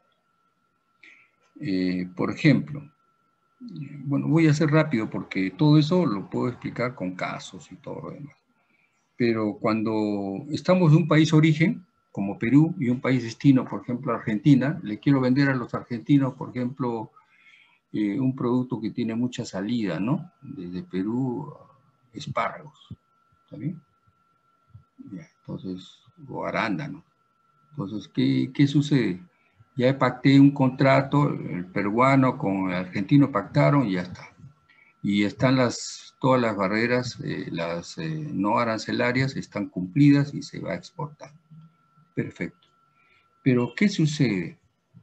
Eh, por ejemplo, bueno, voy a ser rápido porque todo eso lo puedo explicar con casos y todo lo demás. Pero cuando estamos de un país origen, como Perú, y un país destino, por ejemplo, Argentina, le quiero vender a los argentinos, por ejemplo, eh, un producto que tiene mucha salida, ¿no? Desde Perú, espárragos, ¿está bien? Ya, entonces, o arándano. Entonces, ¿qué, qué sucede? Ya pacté un contrato, el peruano con el argentino pactaron y ya está. Y están las, todas las barreras, eh, las eh, no arancelarias están cumplidas y se va a exportar. Perfecto. Pero, ¿qué sucede?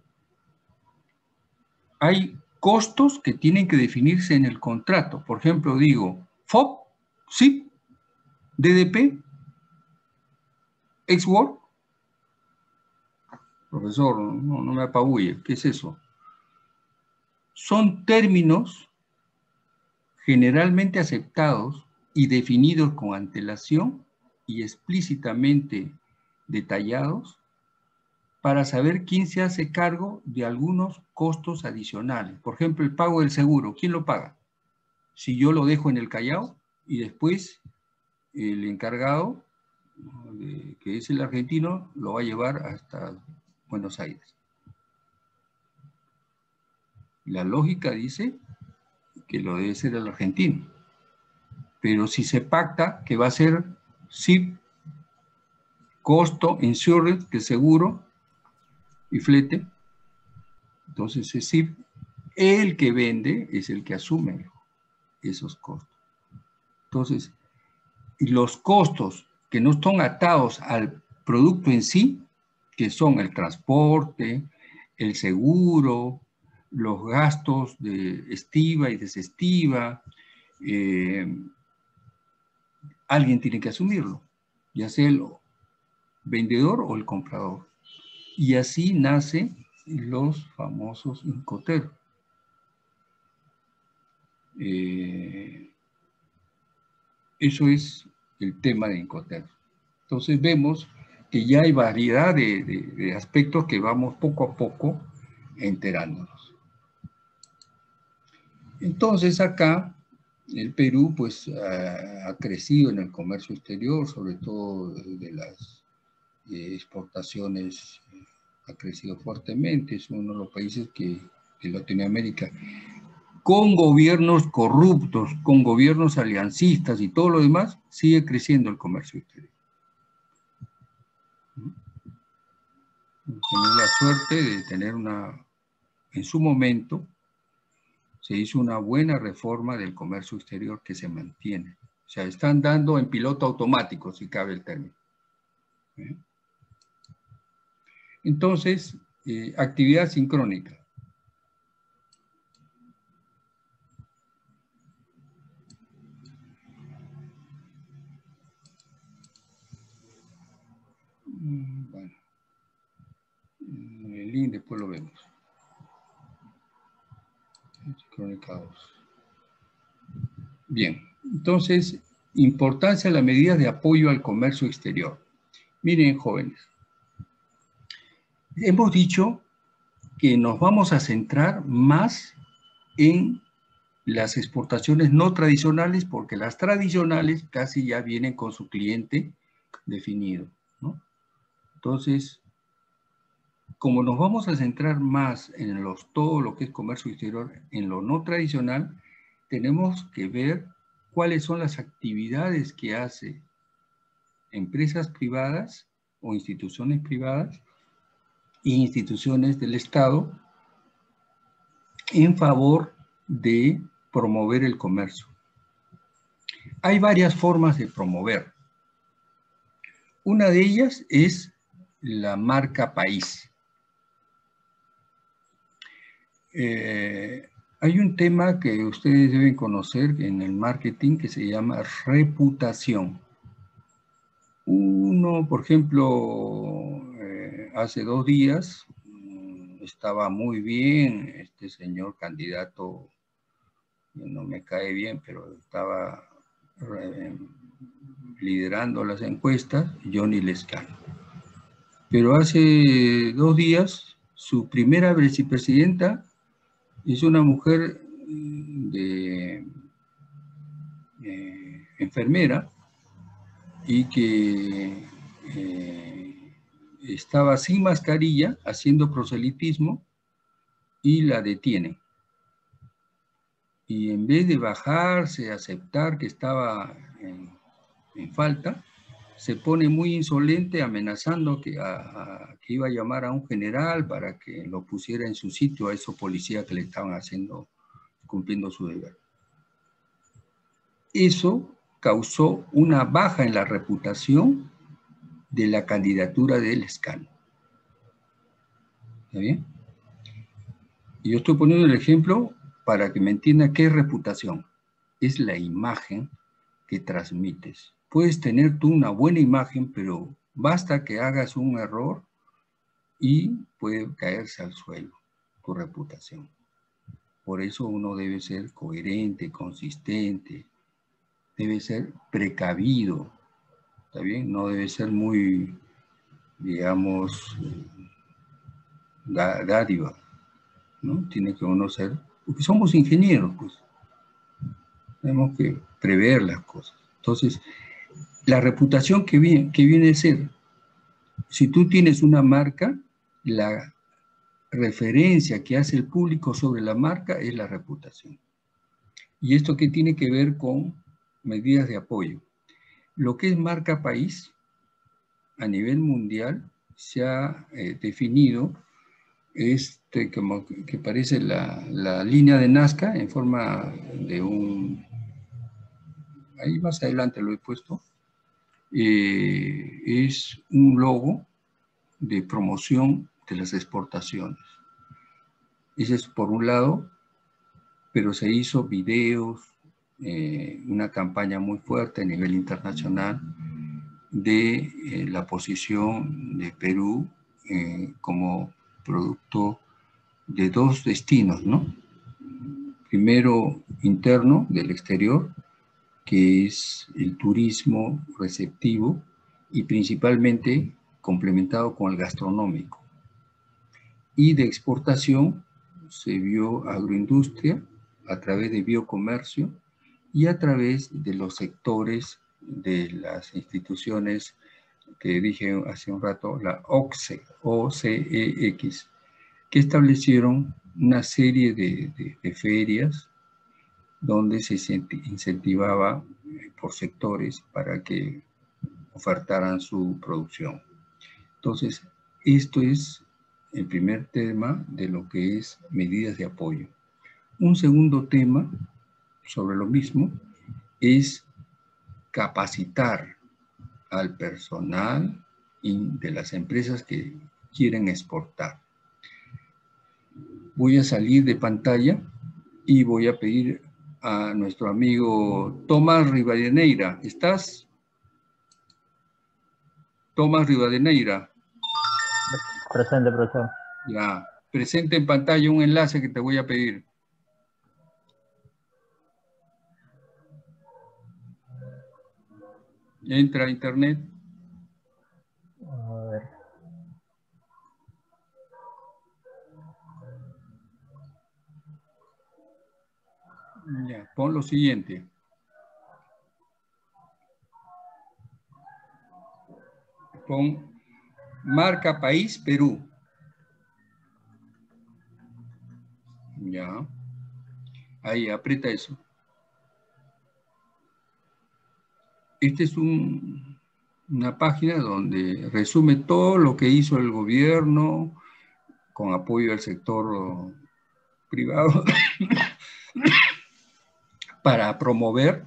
Hay costos que tienen que definirse en el contrato. Por ejemplo, digo, F O B, S I P, D D P, Ex-Work. Profesor, no, no me apabulle, ¿qué es eso? Son términos generalmente aceptados y definidos con antelación y explícitamente detallados para saber quién se hace cargo de algunos costos adicionales. Por ejemplo, el pago del seguro, ¿quién lo paga? Si yo lo dejo en el Callao y después el encargado, que es el argentino, lo va a llevar hasta Buenos Aires. La lógica dice que lo debe ser el argentino. Pero si se pacta que va a ser S I P, costo, insurance, que es seguro, y flete, entonces ese S I P, el que vende es el que asume esos costos. Entonces, los costos que no están atados al producto en sí, que son el transporte, el seguro, los gastos de estiva y desestiva, eh, alguien tiene que asumirlo, ya sea el vendedor o el comprador. Y así nacen los famosos Incoterms. Eh, eso es el tema de Incoterms. Entonces vemos que ya hay variedad de, de, de aspectos que vamos poco a poco enterándonos. Entonces acá el Perú pues ha, ha crecido en el comercio exterior, sobre todo de las eh, exportaciones, eh, ha crecido fuertemente, es uno de los países que de Latinoamérica, con gobiernos corruptos, con gobiernos aliancistas y todo lo demás, sigue creciendo el comercio exterior. Tenemos la suerte de tener una, en su momento, se hizo una buena reforma del comercio exterior que se mantiene. O sea, están dando en piloto automático, si cabe el término. ¿Eh? Entonces, eh, actividad sincrónica. Bueno, el link después lo vemos. Sincronicados. Bien, entonces, importancia de las medidas de apoyo al comercio exterior. Miren, jóvenes, hemos dicho que nos vamos a centrar más en las exportaciones no tradicionales, porque las tradicionales casi ya vienen con su cliente definido, ¿no? Entonces, como nos vamos a centrar más en los, todo lo que es comercio exterior, en lo no tradicional, tenemos que ver cuáles son las actividades que hace empresas privadas o instituciones privadas e instituciones del Estado en favor de promover el comercio. Hay varias formas de promover. Una de ellas es la marca país. Eh, hay un tema que ustedes deben conocer en el marketing que se llama reputación. Uno, por ejemplo, eh, hace dos días estaba muy bien este señor candidato, no me cae bien, pero estaba eh, liderando las encuestas, Johnny Lescano. Pero hace dos días, su primera vicepresidenta es una mujer de eh, enfermera y que eh, estaba sin mascarilla haciendo proselitismo y la detienen. Y en vez de bajarse, aceptar que estaba en, en falta, se pone muy insolente amenazando que, a, a, que iba a llamar a un general para que lo pusiera en su sitio a esos policías que le estaban haciendo, cumpliendo su deber. Eso causó una baja en la reputación de la candidatura de Lescano. ¿Está bien? Y yo estoy poniendo el ejemplo para que me entienda qué es reputación. Es la imagen que transmites. Puedes tener tú una buena imagen, pero basta que hagas un error y puede caerse al suelo tu reputación. Por eso uno debe ser coherente, consistente, debe ser precavido, ¿está bien? No debe ser muy, digamos, dádiva, ¿no? Tiene que uno ser, porque somos ingenieros, pues. Tenemos que prever las cosas. Entonces, la reputación que viene, que viene a ser, si tú tienes una marca, la referencia que hace el público sobre la marca es la reputación. ¿Y esto qué tiene que ver con medidas de apoyo? Lo que es marca país, a nivel mundial, se ha eh, definido este, como que parece la, la línea de Nazca en forma de un... Ahí más adelante lo he puesto. Eh, es un logo de promoción de las exportaciones. Ese es por un lado, pero se hizo videos, eh, una campaña muy fuerte a nivel internacional de eh, la posición de Perú eh, como producto de dos destinos, ¿no? Primero, interno, del exterior, que es el turismo receptivo y principalmente complementado con el gastronómico. Y de exportación se vio agroindustria a través de biocomercio y a través de los sectores de las instituciones que dije hace un rato, la O C E, O C E X, que establecieron una serie de, de, de ferias donde se incentivaba por sectores para que ofertaran su producción. Entonces, esto es el primer tema de lo que es medidas de apoyo. Un segundo tema sobre lo mismo es capacitar al personal de las empresas que quieren exportar. Voy a salir de pantalla y voy a pedir a nuestro amigo Tomás Rivadeneira. ¿Estás? Tomás Rivadeneira.
Presente, profesor.
Ya. Presente en pantalla un enlace que te voy a pedir. Entra a internet.
A ver.
Ya, pon lo siguiente. Pon marca país Perú. Ya. Ahí, aprieta eso. Este es un, una página donde resume todo lo que hizo el gobierno con apoyo del sector privado para promover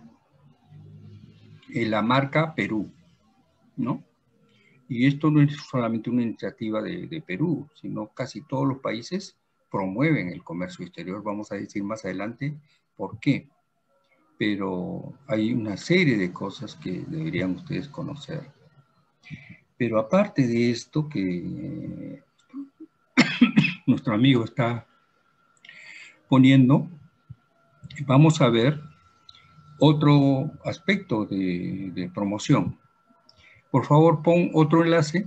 la marca Perú, ¿no? Y esto no es solamente una iniciativa de, de Perú, sino casi todos los países promueven el comercio exterior. Vamos a decir más adelante por qué. Pero hay una serie de cosas que deberían ustedes conocer. Pero aparte de esto que nuestro amigo está poniendo, vamos a ver otro aspecto de, de promoción. Por favor, pon otro enlace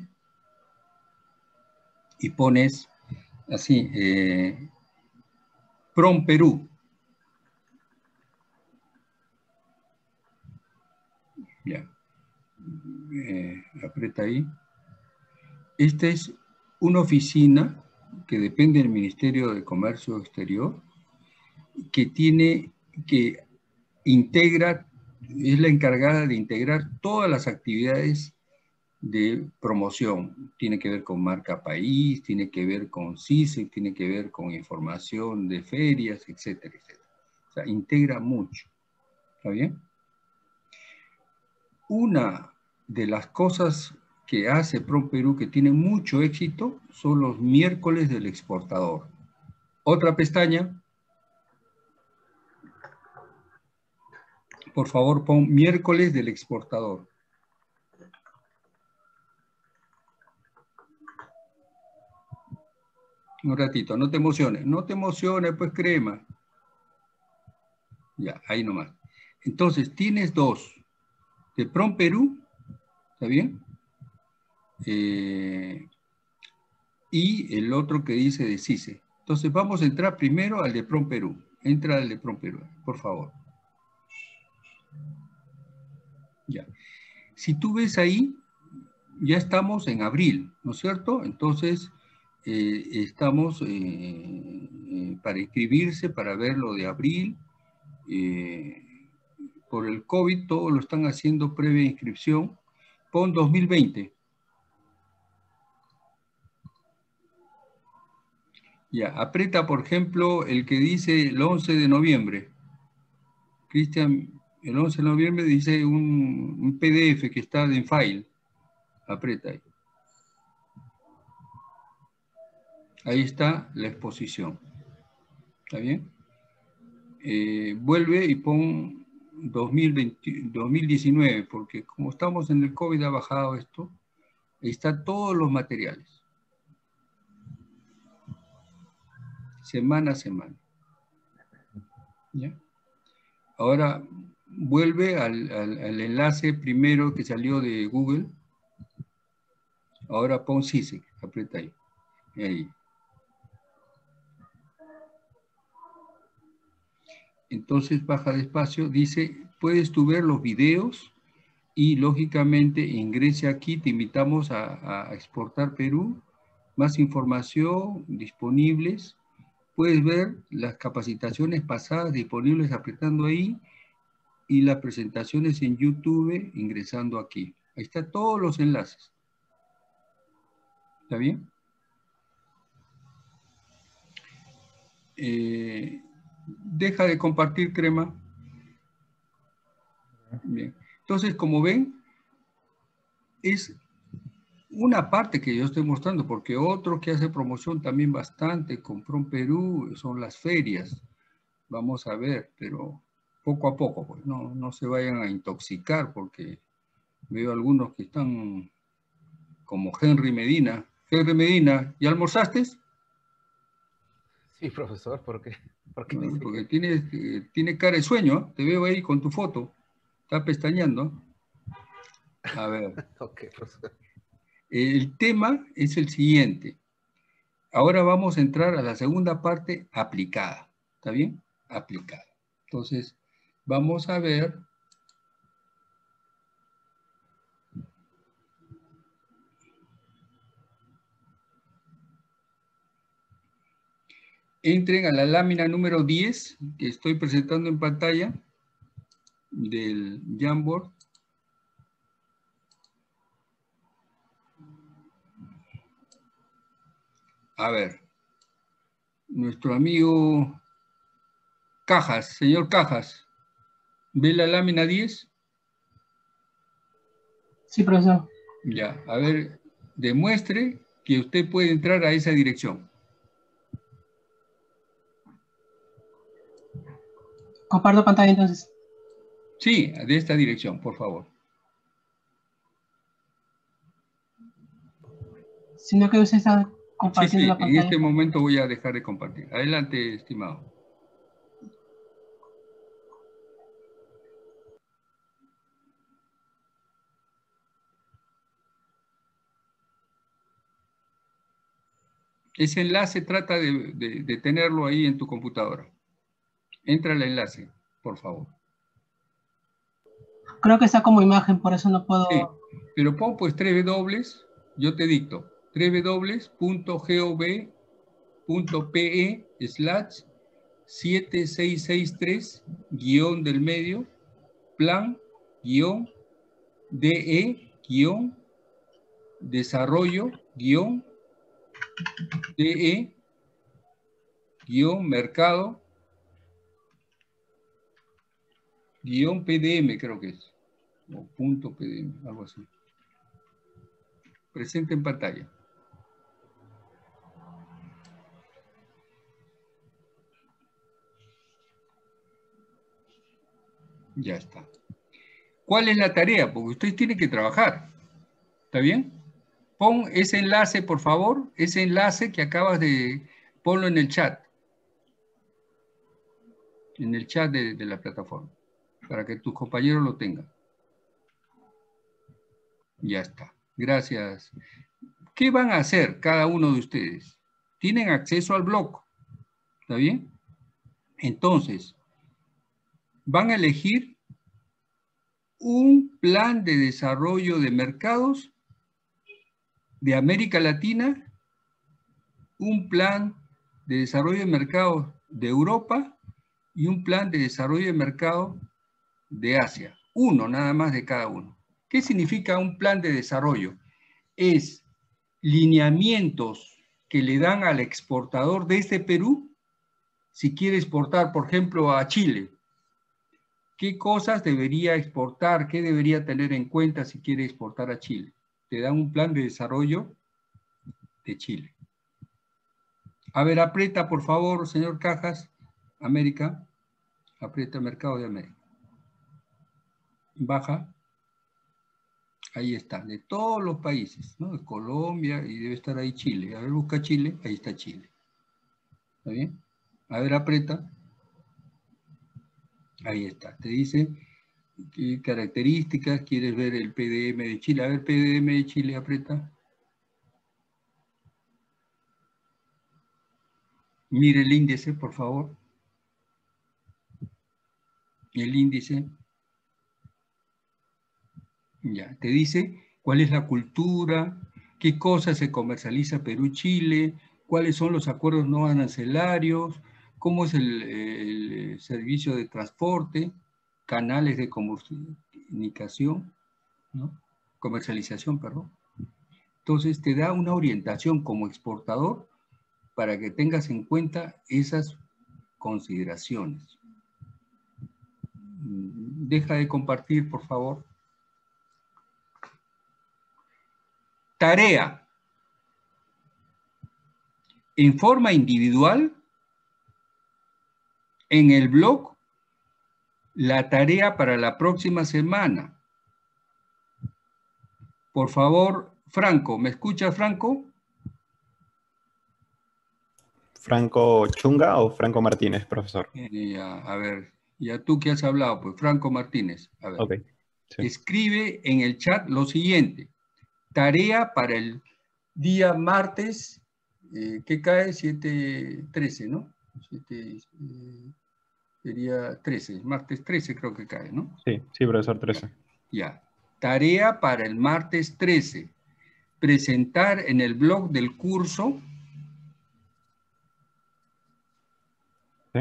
y pones así, eh, Prom Perú. Ya. Eh, aprieta ahí. Esta es una oficina que depende del Ministerio de Comercio Exterior, que tiene, que integra, es la encargada de integrar todas las actividades de promoción. Tiene que ver con marca país, tiene que ver con C I C E, tiene que ver con información de ferias, etcétera, etcétera. O sea, integra mucho. ¿Está bien? Una de las cosas que hace Prom Perú que tiene mucho éxito son los miércoles del exportador. Otra pestaña. Por favor, pon miércoles del exportador. Un ratito, no te emociones. No te emociones, pues crema. Ya, ahí nomás. Entonces, tienes dos. De Prom Perú, ¿está bien? Eh, y el otro que dice de C I C E. Entonces, vamos a entrar primero al de Prom Perú. Entra al de Prom Perú, por favor. Ya. Si tú ves ahí, ya estamos en abril, ¿no es cierto? Entonces, eh, estamos eh, eh, para inscribirse, para ver lo de abril. Eh, por el COVID, todo lo están haciendo previa inscripción. Pon dos mil veinte. Ya, aprieta, por ejemplo, el que dice el once de noviembre. Cristian, el once de noviembre dice un, un P D F que está en file. Aprieta ahí. Ahí está la exposición. ¿Está bien? Eh, vuelve y pon dos mil veinte, dos mil diecinueve, porque como estamos en el COVID ha bajado esto. Ahí están todos los materiales. Semana a semana. ¿Ya? Ahora vuelve al, al, al enlace primero que salió de Google. Ahora pon C I C E, aprieta ahí. ahí. Entonces baja despacio, dice, puedes tú ver los videos y lógicamente ingrese aquí, te invitamos a, a exportar Perú, más información disponibles. Puedes ver las capacitaciones pasadas disponibles apretando ahí y las presentaciones en YouTube ingresando aquí. Ahí están todos los enlaces. ¿Está bien? Eh, deja de compartir, crema. Bien. Entonces, como ven, es una parte que yo estoy mostrando, porque otro que hace promoción también bastante con Prom Perú son las ferias. Vamos a ver, pero poco a poco, pues no, no se vayan a intoxicar, porque veo algunos que están como Henry Medina. Henry Medina, ¿ya almorzaste?
Sí, profesor, ¿por qué? ¿Por qué
No,
dice
porque
que...
tiene, eh, tiene cara de sueño, te veo ahí con tu foto. Está pestañeando. A ver.
Ok, profesor.
El tema es el siguiente. Ahora vamos a entrar a la segunda parte aplicada. ¿Está bien? Aplicada. Entonces, vamos a ver. Entren a la lámina número diez que estoy presentando en pantalla del Jamboard. A ver. Nuestro amigo Cajas, señor Cajas, ¿ve la lámina diez?
Sí, profesor.
Ya, a ver, demuestre que usted puede entrar a esa dirección.
Comparto pantalla entonces.
Sí, de esta dirección, por favor.
Sino que usted está
Sí,
compartiendo
sí,
la
en
pantalla.
este momento voy a dejar de compartir. Adelante, estimado. Ese enlace trata de, de, de tenerlo ahí en tu computadora. Entra al enlace, por favor.
Creo que está como imagen, por eso no puedo...
Sí, pero pon pues tres dobles, yo te dicto, www.gov.pe slash siete seis seis tres guión del medio plan guión de guión desarrollo guión de guión mercado guión pdm, creo que es, o punto pdm, algo así. Presente en pantalla. Ya está. ¿Cuál es la tarea? Porque usted tiene que trabajar. ¿Está bien? Pon ese enlace, por favor, ese enlace que acabas de... Ponlo en el chat. En el chat de, de la plataforma. Para que tus compañeros lo tengan. Ya está. Gracias. ¿Qué van a hacer cada uno de ustedes? Tienen acceso al blog. ¿Está bien? Entonces, van a elegir un plan de desarrollo de mercados de América Latina, un plan de desarrollo de mercados de Europa y un plan de desarrollo de mercado de Asia. Uno nada más de cada uno. ¿Qué significa un plan de desarrollo? Es lineamientos que le dan al exportador desde Perú si quiere exportar, por ejemplo, a Chile. ¿Qué cosas debería exportar? ¿Qué debería tener en cuenta si quiere exportar a Chile? Te dan un plan de desarrollo de Chile. A ver, aprieta, por favor, señor Cajas, América. Aprieta mercado de América. Baja. Ahí está, de todos los países, ¿no? De Colombia y debe estar ahí Chile. A ver, busca Chile, ahí está Chile. ¿Está bien? A ver, aprieta. Ahí está. Te dice qué características, quieres ver el P D M de Chile. A ver, P D M de Chile, aprieta. Mire el índice, por favor. El índice. Ya, te dice cuál es la cultura, qué cosas se comercializa Perú-Chile, cuáles son los acuerdos no arancelarios, cómo es el, el servicio de transporte, canales de comunicación, ¿no? Comercialización, perdón. Entonces te da una orientación como exportador para que tengas en cuenta esas consideraciones. Deja de compartir, por favor. Tarea. En forma individual, en el blog, la tarea para la próxima semana. Por favor, Franco, ¿me escucha, Franco?
¿Franco Chunga o Franco Martínez, profesor?
Eh, a, a ver, ya tú que has hablado, pues Franco Martínez. A ver,
okay, sí.
Escribe en el chat lo siguiente. Tarea para el día martes, eh, ¿qué cae? siete trece, ¿no? siete, eh, sería trece, martes trece creo que cae, ¿no?
Sí, sí, profesor, trece.
Ya. Tarea para el martes trece. Presentar en el blog del curso.
¿Sí?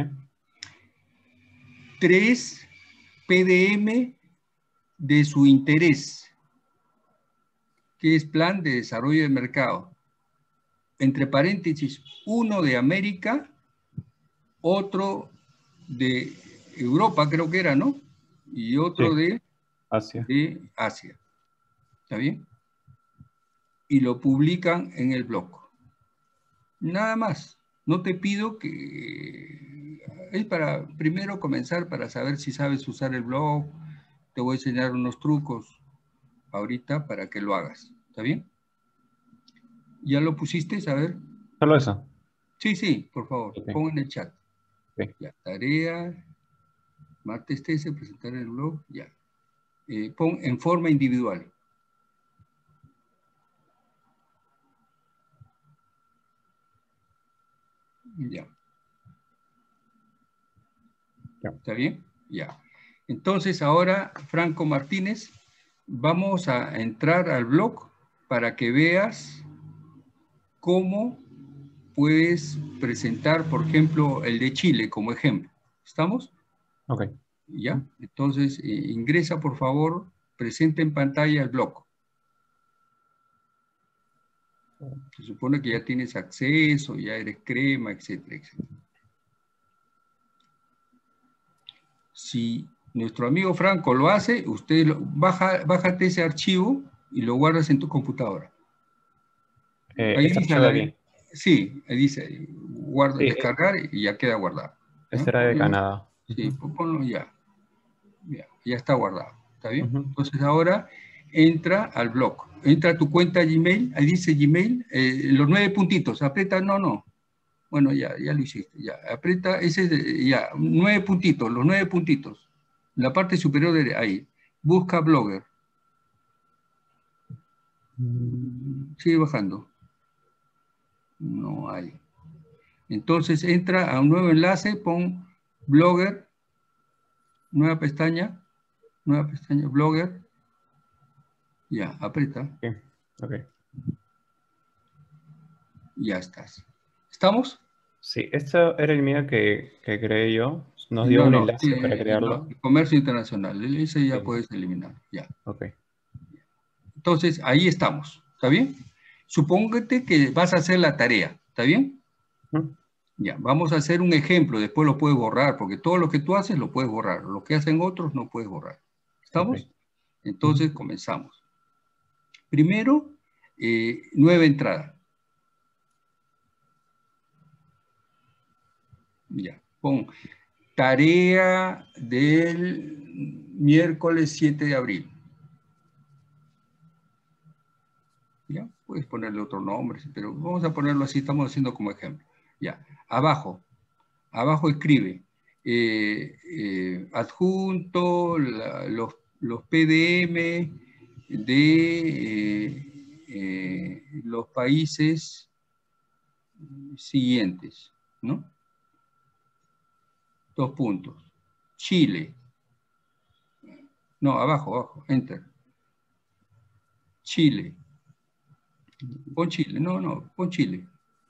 Tres P D M de su interés, que es plan de desarrollo de mercado. entre paréntesis, uno de América, otro de Europa, creo que era, ¿no? Y otro
Sí.
de,
Asia.
de Asia. ¿Está bien? Y lo publican en el blog. Nada más. No te pido que... Es para primero comenzar para saber si sabes usar el blog. Te voy a enseñar unos trucos ahorita para que lo hagas. ¿Está bien? ¿Ya lo pusiste? A ver.
Solo eso.
Sí, sí, por favor.
Ok.
Pon en el chat.
Ok.
Ya, tarea. Martes trece, presentar el blog. Ya. Eh, pon en forma individual. Ya.
Ya.
¿Está bien? Ya. Entonces ahora, Franco Martínez, vamos a entrar al blog para que veas cómo puedes presentar, por ejemplo, el de Chile como ejemplo. ¿Estamos?
Ok.
Ya. Entonces, eh, ingresa, por favor, presenta en pantalla el blog. Se supone que ya tienes acceso, ya eres crema, etcétera, etcétera. Si nuestro amigo Franco lo hace, usted lo, baja, bájate ese archivo y lo guardas en tu computadora.
Eh,
Ahí
este
dice,
archivo de
la,
aquí.
sí, ahí dice guarda,
Sí,
descargar y ya queda guardado.
este era de Canadá.
Sí,
Ujú.
ponlo ya. ya. Ya está guardado. ¿Está bien?
Ujú.
Entonces ahora entra al blog. Entra a tu cuenta Gmail, ahí dice Gmail, eh, los nueve puntitos, aprieta, no, no. Bueno, ya, ya lo hiciste, ya. Aprieta, ese, es, ya, nueve puntitos, los nueve puntitos. En la parte superior de ahí. Busca Blogger. Sigue bajando. No hay. Entonces entra a un nuevo enlace, pon Blogger, nueva pestaña, nueva pestaña, Blogger. Ya, aprieta.
Ok. Okay.
Ya estás. ¿Estamos?
Sí, este era el mío que, que creé yo. Nos dio
No,
un
no,
enlace para
eh,
crearlo.
no, comercio internacional. Ese ya
Sí.
puedes eliminar. Ya.
Ok.
Entonces, ahí estamos. ¿Está bien? Supóngate que vas a hacer la tarea. ¿Está bien?
¿Mm?
Ya, vamos a hacer un ejemplo. Después lo puedes borrar, porque todo lo que tú haces lo puedes borrar. Lo que hacen otros no puedes borrar. ¿Estamos?
Ok.
Entonces, comenzamos. Primero, eh, nueva entrada. Ya, pon tarea del miércoles siete de abril. ¿Ya? Puedes ponerle otro nombre, pero vamos a ponerlo así, estamos haciendo como ejemplo. Ya, abajo, abajo escribe eh, eh, adjunto, la, los, los P D M de eh, eh, los países siguientes, ¿no? Dos puntos. Chile. No, abajo, abajo, enter. Chile. Pon Chile, no, no, pon Chile.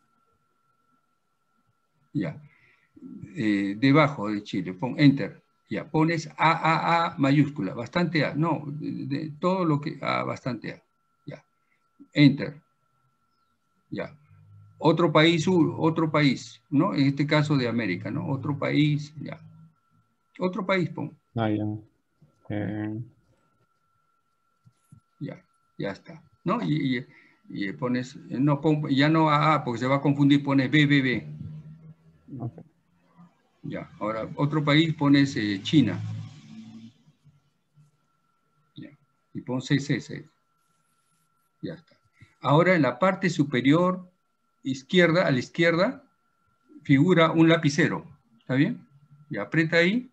Ya. Eh, debajo de Chile, pon enter. Ya, pones A, A, A mayúscula, bastante A. No, de, de todo lo que A, bastante A. Ya. Enter. Ya. Otro país, otro país, ¿no? En este caso de América, ¿no? Otro país, ya. Otro país, pon.
Ah, ya. Eh...
Ya, ya está. ¿No? Y, y, y pones, no, pon, ya no A, A, porque se va a confundir, pones B, B, B.
Okay.
Ya, ahora otro país pones eh, China. Ya, y pon C, C, C. Ya está. Ahora en la parte superior izquierda, a la izquierda, figura un lapicero. ¿Está bien? Y aprieta ahí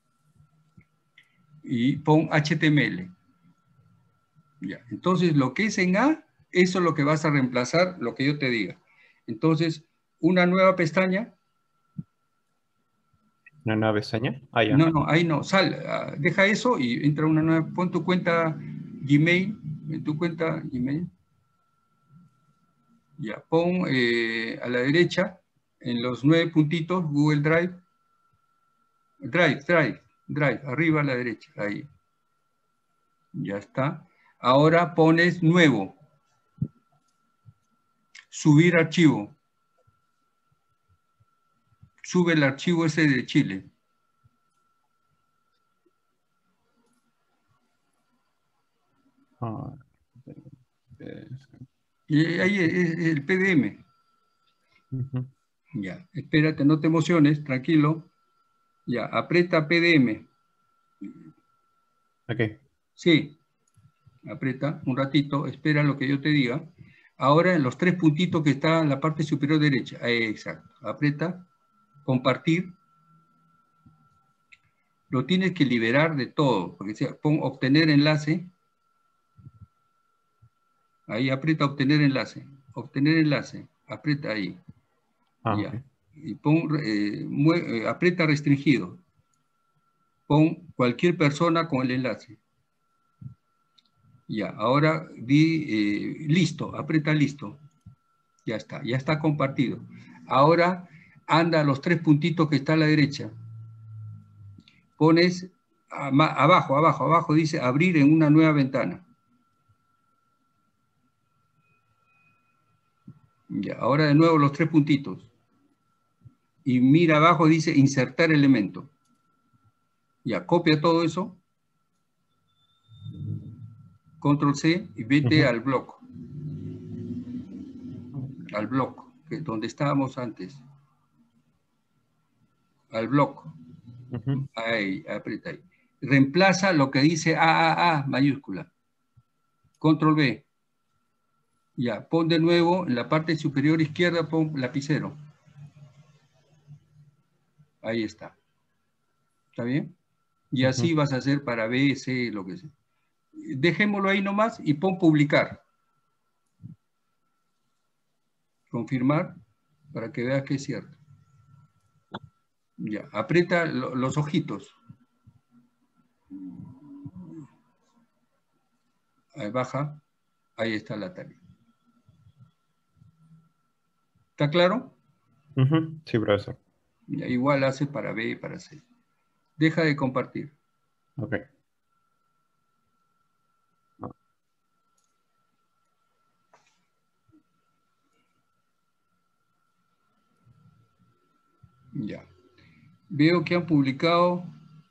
y pon H T M L. Ya. Entonces, lo que es en A, eso es lo que vas a reemplazar, lo que yo te diga. Entonces, una nueva pestaña.
¿Una nueva pestaña? Ah, ya.
No, no, ahí no. Sal, uh, deja eso y entra una nueva. Pon tu cuenta Gmail. En tu cuenta Gmail. Ya, pon eh, a la derecha, en los nueve puntitos, Google Drive. Drive, Drive, Drive, arriba a la derecha, ahí. Ya está. Ahora pones nuevo. subir archivo. Sube el archivo ese de Chile.
Ah,
Y ahí es el P D M.
ujú.
Ya, espérate, no te emociones, tranquilo. Ya, aprieta P D M.
Ok.
Sí, aprieta un ratito, espera lo que yo te diga. Ahora en los tres puntitos que están en la parte superior derecha. Ahí, exacto. Aprieta, compartir. Lo tienes que liberar de todo, porque sea, pon obtener enlace. Ahí aprieta obtener enlace. Obtener enlace. Aprieta ahí.
Ah,
Ya.
ok.
Y pon, eh, mue- eh, aprieta restringido. Pon cualquier persona con el enlace. Ya, ahora di eh, listo, aprieta listo. Ya está, ya está compartido. Ahora anda a los tres puntitos que está a la derecha. Pones a- ma- abajo, abajo, abajo dice abrir en una nueva ventana. Ya, ahora de nuevo los tres puntitos. Y mira abajo dice insertar elemento. Ya, copia todo eso. Control C y vete
Ujú.
al bloc. Al bloc, que donde estábamos antes. Al bloc.
Ujú.
Ahí, aprieta ahí. Reemplaza lo que dice A A A mayúscula. Control B. Ya, pon de nuevo en la parte superior izquierda, pon lapicero. Ahí está. ¿Está bien? Y así
Ujú.
vas a hacer para B, C, lo que sea. Dejémoslo ahí nomás y pon publicar. Confirmar para que veas que es cierto. Ya, aprieta lo- los ojitos. Ahí baja. Ahí está la tarea. ¿Está claro?
Ujú. Sí, profesor.
Ya, igual hace para B y para C. Deja de compartir.
Ok. Ah,
Ya. Veo que han publicado,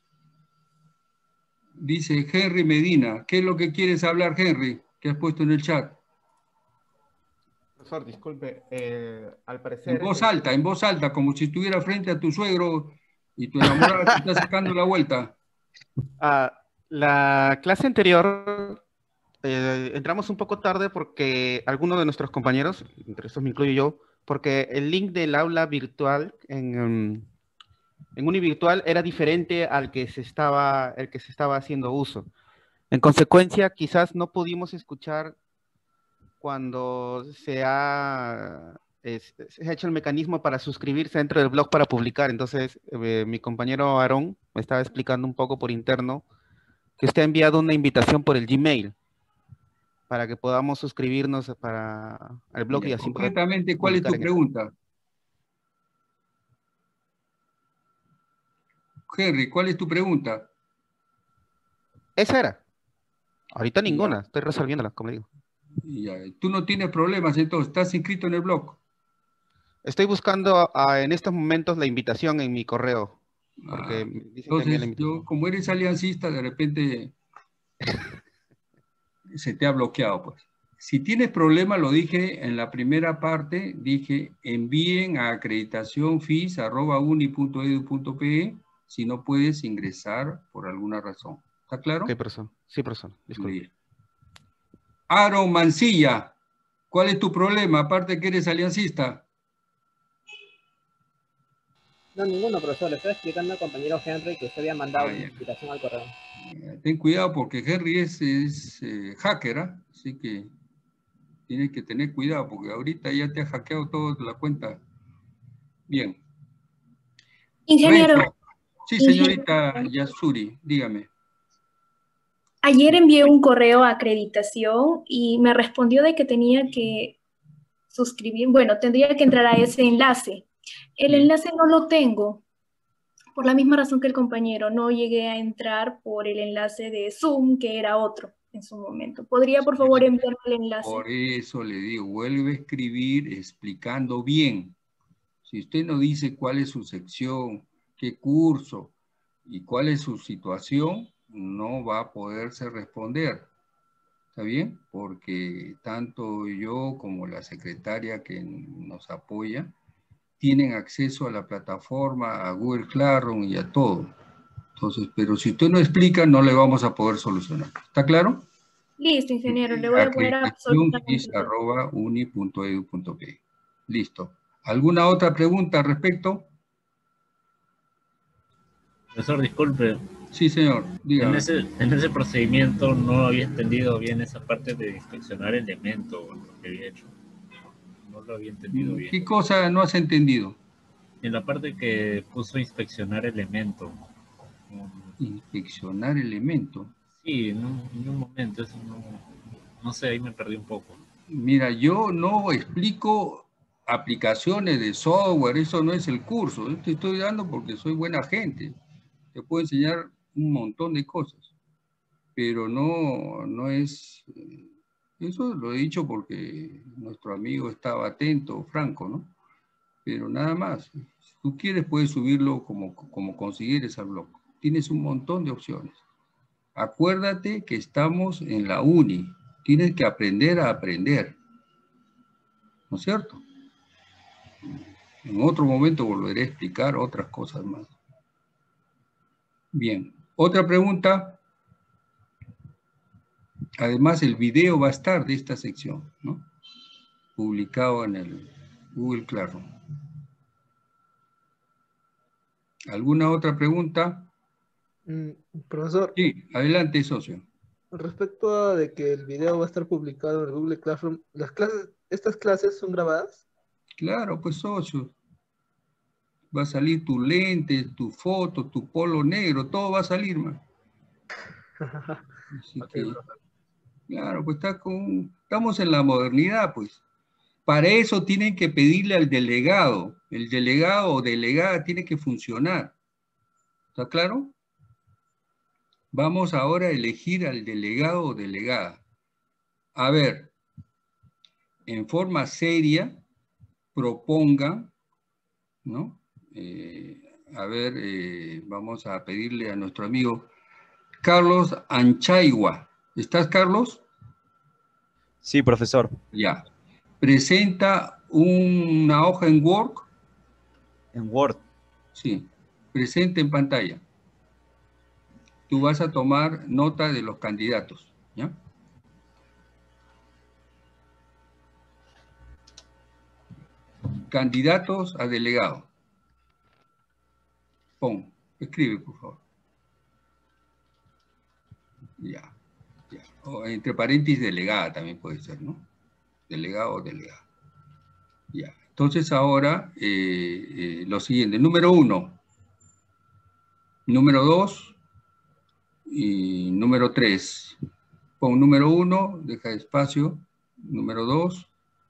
dice Henry Medina. ¿Qué es lo que quieres hablar, Henry? ¿Qué has puesto en el chat?
Profesor, disculpe, eh, al
En
parecer...
voz
eh,
alta, en voz alta, como si estuviera frente a tu suegro y tu enamorada te está sacando la vuelta.
ah, la clase anterior eh, entramos un poco tarde porque algunos de nuestros compañeros, entre estos me incluyo yo, porque el link del aula virtual en, em, en Univirtual era diferente al que se estaba, el que se estaba haciendo uso. En consecuencia, quizás no pudimos escuchar cuando se ha, es- se ha hecho el mecanismo para suscribirse dentro del blog para publicar. Entonces, eh, mi compañero Aarón me estaba explicando un poco por interno que usted ha enviado una invitación por el Gmail para que podamos suscribirnos para al blog y
Ya,
así poder
concretamente, ¿cuál es
publicar
tu
en él.
pregunta? Henry, ¿cuál es tu pregunta?
Esa era. Ahorita
Ya,
ninguna, estoy resolviéndola, como le digo.
ya. Tú no tienes problemas, entonces, estás inscrito en el blog.
Estoy buscando ah, en estos momentos la invitación en mi correo, porque
Ah,
me dicen que envié la
entonces,
invitación.
yo, como eres aliancista, de repente se te ha bloqueado, pues. Si tienes problema, lo dije en la primera parte, dije envíen a acreditación fis arroba uni punto edu punto pe si no puedes ingresar por alguna razón. ¿Está claro?
Ok, profesor. Sí, profesor. Disculpe.
Listo. Aaron Mancilla, ¿cuál es tu problema? Aparte que eres aliancista.
No, ninguno, profesor. Le estoy explicando al compañero Henry que usted había mandado
Ah,
una
ya.
invitación al correo.
Ten cuidado porque Henry es, es eh, hacker, ¿ah? Así que tienes que tener cuidado porque ahorita ya te ha hackeado toda la cuenta. Bien.
Ingeniero,
Renzo. Sí,
ingeniero,
señorita Yasuri, dígame.
ayer envié un correo a acreditación y me respondió de que tenía que suscribir, bueno, tendría que entrar a ese enlace. El
Sí.
enlace no lo tengo, por la misma razón que el compañero, no llegué a entrar por el enlace de Zoom, que era otro. en su momento. ¿Podría, por favor, enviarme el enlace?
Por eso le digo, vuelve a escribir explicando bien. Si usted no dice cuál es su sección, qué curso y cuál es su situación, no va a poderse responder. ¿Está bien? Porque tanto yo como la secretaria que nos apoya tienen acceso a la plataforma, a Google Classroom y a todo. Entonces, pero si usted no explica, no le vamos a poder solucionar. ¿Está claro?
Listo, ingeniero, le voy a poner absolutamente todo.
arroba uni punto edu punto pe. Listo. ¿Alguna otra pregunta al respecto?
Profesor, disculpe.
Sí, señor. Dígame.
En ese, en ese procedimiento no había entendido bien esa parte de inspeccionar elementos, lo que había hecho. No lo había entendido bien.
¿Qué cosa no has entendido?
En la parte que puso inspeccionar elementos.
Inspeccionar elementos.
Sí, en un, en un momento, eso no, no sé, ahí me perdí un poco.
Mira, yo no explico aplicaciones de software, eso no es el curso. Yo te estoy dando porque soy buena gente. Te puedo enseñar un montón de cosas, pero no, no es... Eso lo he dicho porque nuestro amigo estaba atento, Franco, ¿no? Pero nada más. Si tú quieres, puedes subirlo como, como consideres al blog. Tienes un montón de opciones. Acuérdate que estamos en la uni. Tienes que aprender a aprender. ¿No es cierto? En otro momento volveré a explicar otras cosas más. Bien. Otra pregunta. Además, el video va a estar de esta sección, ¿no? Publicado en el Google Classroom. ¿Alguna otra pregunta?
Mm, profesor.
Sí, adelante, socio.
Respecto a de que el video va a estar publicado en el Google Classroom, ¿las clases, estas clases son grabadas?
Claro, pues, socio. Va a salir tu lente, tu foto, tu polo negro, todo va a salir, man. Así que, claro, pues está con, estamos en la modernidad, pues. Para eso tienen que pedirle al delegado. El delegado o delegada tiene que funcionar. ¿Está claro? Vamos ahora a elegir al delegado o delegada. A ver, en forma seria, propongan, ¿no? Eh, a ver, eh, vamos a pedirle a nuestro amigo Carlos Anchaigua. ¿Estás, Carlos?
Sí, profesor.
Ya. Presenta una hoja en Word.
¿En Word?
Sí. Presenta en pantalla. Tú vas a tomar nota de los candidatos, ¿ya? Candidatos a delegado. Pon, escribe, por favor. Ya, ya. O entre paréntesis, delegada también puede ser, ¿no? Delegado o delegada. Ya. Entonces ahora, eh, eh, lo siguiente. Número uno. Número dos. Y número tres. Pon número uno, deja espacio. Número dos.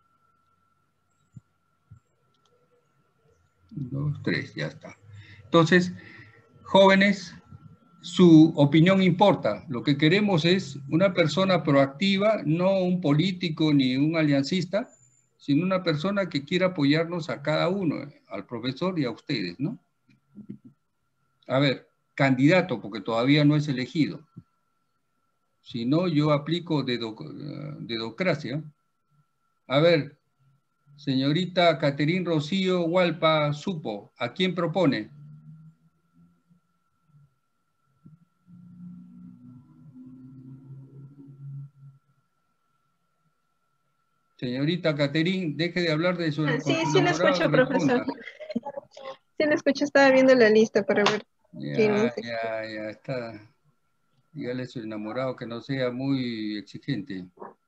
Dos, tres, ya está. Entonces, jóvenes, su opinión importa. Lo que queremos es una persona proactiva, no un político ni un aliancista, sino una persona que quiera apoyarnos a cada uno, al profesor y a ustedes, ¿no? A ver, candidato, porque todavía no es elegido. Si no, yo aplico dedo, dedocracia. A ver, señorita Caterín Rocío Hualpa Supo, ¿a quién propone? Señorita Caterín, deje de hablar de su...
Sí, sí le escucho, profesor. Sí le escucho, estaba viendo la lista para ver.
Ya, ya, ya está. Dígale a su enamorado que no sea muy exigente.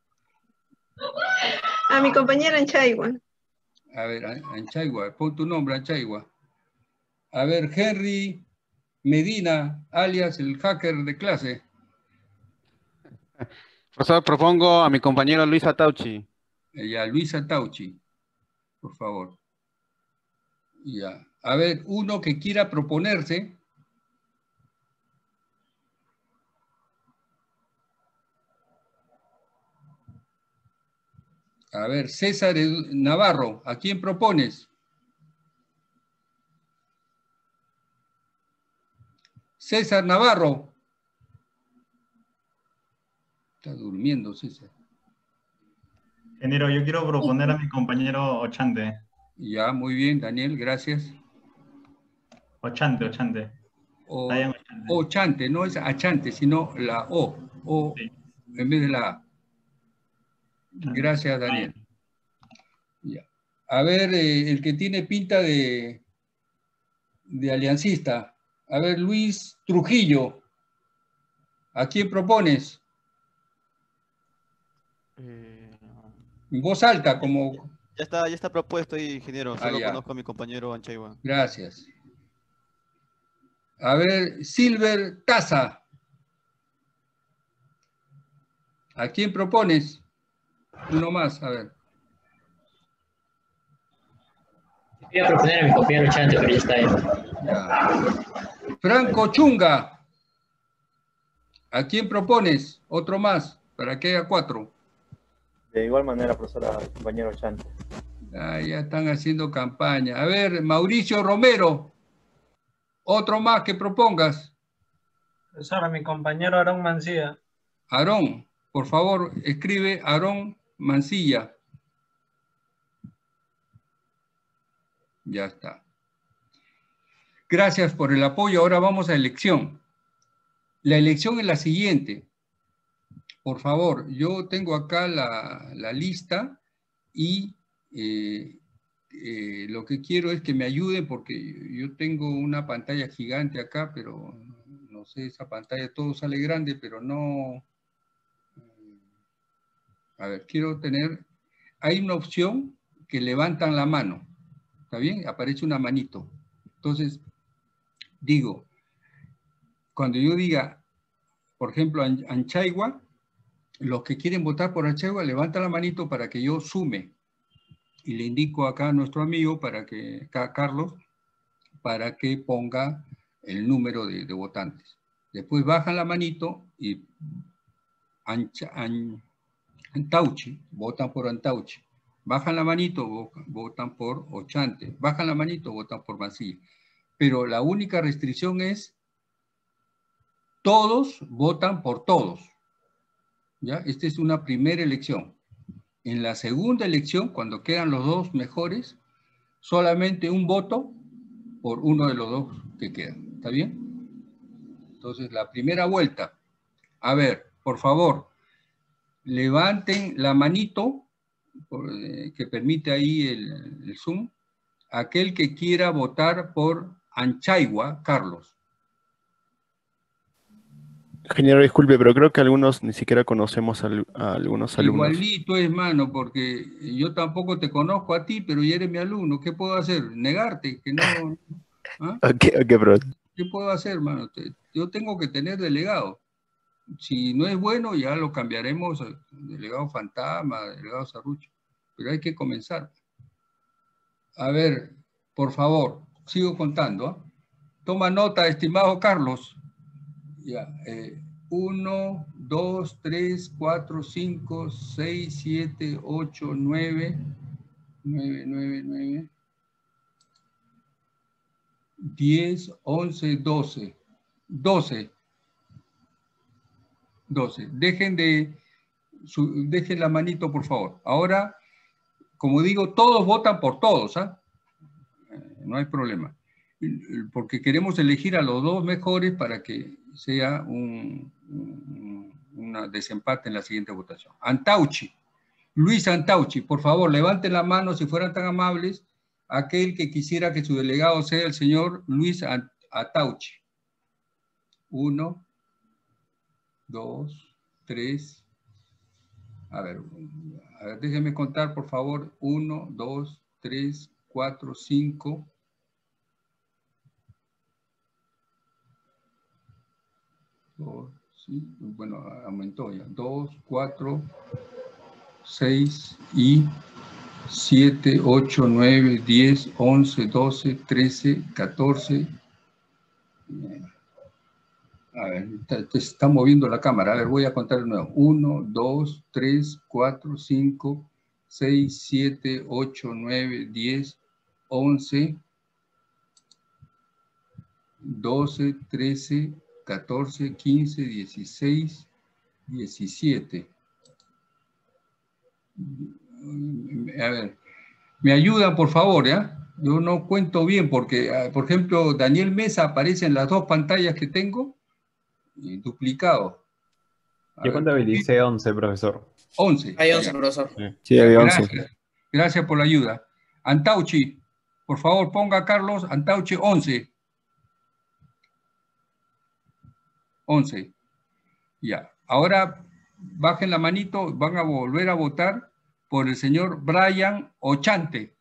A mi compañera Anchaigua.
A ver, Anchaigua, pon tu nombre, Anchaigua. A ver, Henry Medina, alias el hacker de clase.
Profesor, propongo a mi compañero Luis Atauchi.
Ya, Luis Atauchi, por favor. Ya. A ver, uno que quiera proponerse. A ver, César Navarro, ¿a quién propones? César Navarro. Está durmiendo, César.
Ingeniero, yo quiero proponer a mi compañero Ochante.
Ya, muy bien, Daniel, gracias.
Ochante, Ochante.
O,
Ochante.
Ochante, no es achante, sino la O. O sí. En vez de la A. Gracias, Daniel. Ya. A ver, eh, el que tiene pinta de, de aliancista. A ver, Luis Trujillo. ¿A quién propones?
Eh,
En voz alta, como...
Ya está, ya está propuesto ahí, ingeniero. Solo
ah,
conozco a mi compañero Anchaigua.
Gracias. A ver, Silver Taza. ¿A quién propones? Uno más, a ver.
Voy a proponer a mi compañero Chante, pero ya está ahí.
Ya. Franco Chunga. ¿A quién propones? Otro más, para que haya cuatro.
De igual manera, profesora, compañero Chante.
Ah, ya están haciendo campaña. A ver, Mauricio Romero. Otro más que propongas.
Profesor, a mi compañero Aarón Mancilla.
Aarón, por favor, escribe Aarón Mancilla. Ya está. Gracias por el apoyo. Ahora vamos a elección. La elección es la siguiente. Por favor, yo tengo acá la, la lista y eh, eh, lo que quiero es que me ayuden porque yo tengo una pantalla gigante acá, pero no sé, esa pantalla todo sale grande, pero no... A ver, quiero tener... Hay una opción que levantan la mano. ¿Está bien? Aparece una manito. Entonces, digo, cuando yo diga, por ejemplo, Anchaigua, los que quieren votar por Anchaigua, levantan la manito para que yo sume. Y le indico acá a nuestro amigo, para que, acá, Carlos, para que ponga el número de, de votantes. Después bajan la manito y Ancha, An, Antauchi, votan por Antauchi. Bajan la manito, votan por Ochante. Bajan la manito, votan por Mancilla. Pero la única restricción es todos votan por todos. ¿Ya? Esta es una primera elección. En la segunda elección, cuando quedan los dos mejores, solamente un voto por uno de los dos que quedan. ¿Está bien? Entonces, la primera vuelta. A ver, por favor, levanten la manito por, eh, que permite ahí el, el Zoom. Aquel que quiera votar por Anchaigua, Carlos.
Ingeniero, disculpe, pero creo que algunos ni siquiera conocemos a, a algunos alumnos.
Igualito es, mano, porque yo tampoco te conozco a ti, pero ya eres mi alumno. ¿Qué puedo hacer? ¿Negarte? Que no, ¿ah?
Ok, ok, bro.
¿Qué puedo hacer, mano? Yo tengo que tener delegado. Si no es bueno, ya lo cambiaremos a delegado fantasma, delegado serrucho. Pero hay que comenzar. A ver, por favor, sigo contando. ¿eh? Toma nota, estimado Carlos. Ya, eh, uno, dos, tres, cuatro, cinco, seis, siete, ocho, nueve, nueve, nueve, nueve, diez, once, doce, doce, doce. Dejen de, su, dejen la manito, por favor. Ahora, como digo, todos votan por todos, ¿ah? ¿eh? No hay problema. Porque queremos elegir a los dos mejores para que sea un, un una desempate en la siguiente votación. Antauchi, Luis Antauchi, por favor, levanten la mano si fueran tan amables, aquel que quisiera que su delegado sea el señor Luis Antauchi. Uno, dos, tres, a ver, a ver, déjenme contar, por favor, uno, dos, tres, cuatro, cinco, sí, bueno, aumentó ya, dos, cuatro, seis y siete, ocho, nueve, diez, once, doce, trece, catorce. A ver, te está moviendo la cámara. A ver, voy a contar de nuevo. uno, dos, tres, cuatro, cinco, seis, siete, ocho, nueve, diez, once, doce, trece, catorce, quince, dieciséis, diecisiete. A ver, me ayudan por favor, ¿ya? Yo no cuento bien porque, por ejemplo, Daniel Mesa aparece en las dos pantallas que tengo, y duplicado. A
Yo
ver,
contabilicé once, profesor.
once.
Hay once,
Ya.
profesor.
Sí, había once.
Gracias. Gracias por la ayuda. Antauchi, por favor, ponga a Carlos Antauchi once. once. Ya. Ahora bajen la manito, van a volver a votar por el señor Brian Ochante.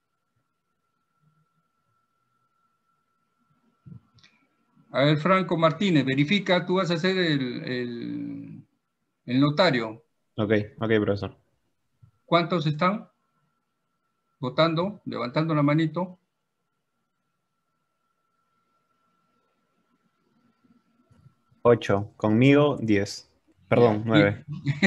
A ver, Franco Martínez, verifica, tú vas a ser el, el, el notario.
Ok, ok, profesor.
¿Cuántos están votando? Levantando la manito.
Ocho. Conmigo, diez. Perdón, nueve.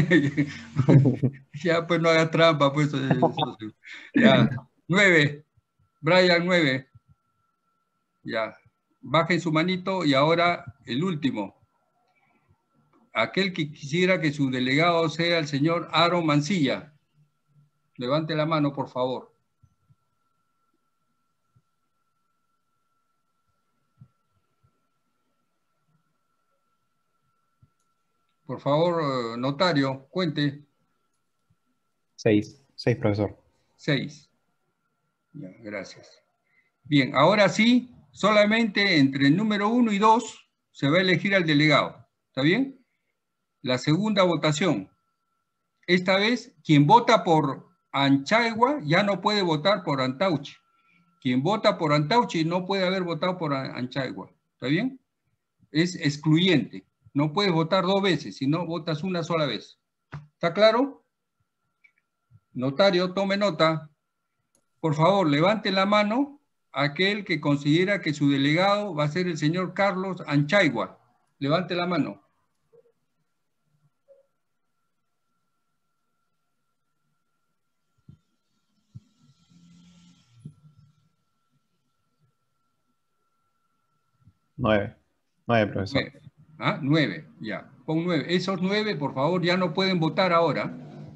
Ya, pues no hagas trampa, pues. Ya, nueve. Brian, nueve. Ya. Bajen su manito y ahora el último. Aquel que quisiera que su delegado sea el señor Aaron Mancilla. Levante la mano, por favor. Por favor, notario, cuente.
Seis. Seis, profesor.
Seis. Ya, gracias. Bien, ahora sí, solamente entre el número uno y dos se va a elegir al delegado. ¿Está bien? La segunda votación. Esta vez, quien vota por Anchaigua ya no puede votar por Antauchi. Quien vota por Antauchi no puede haber votado por Anchaigua. ¿Está bien? Es excluyente. No puedes votar dos veces, sino votas una sola vez. ¿Está claro? Notario, tome nota. Por favor, levante la mano aquel que considera que su delegado va a ser el señor Carlos Anchaigua. Levante la mano.
Nueve. Nueve, profesor.
Nueve. ¿Ah? Nueve, ya. Pon nueve. Esos nueve, por favor, ya no pueden votar ahora.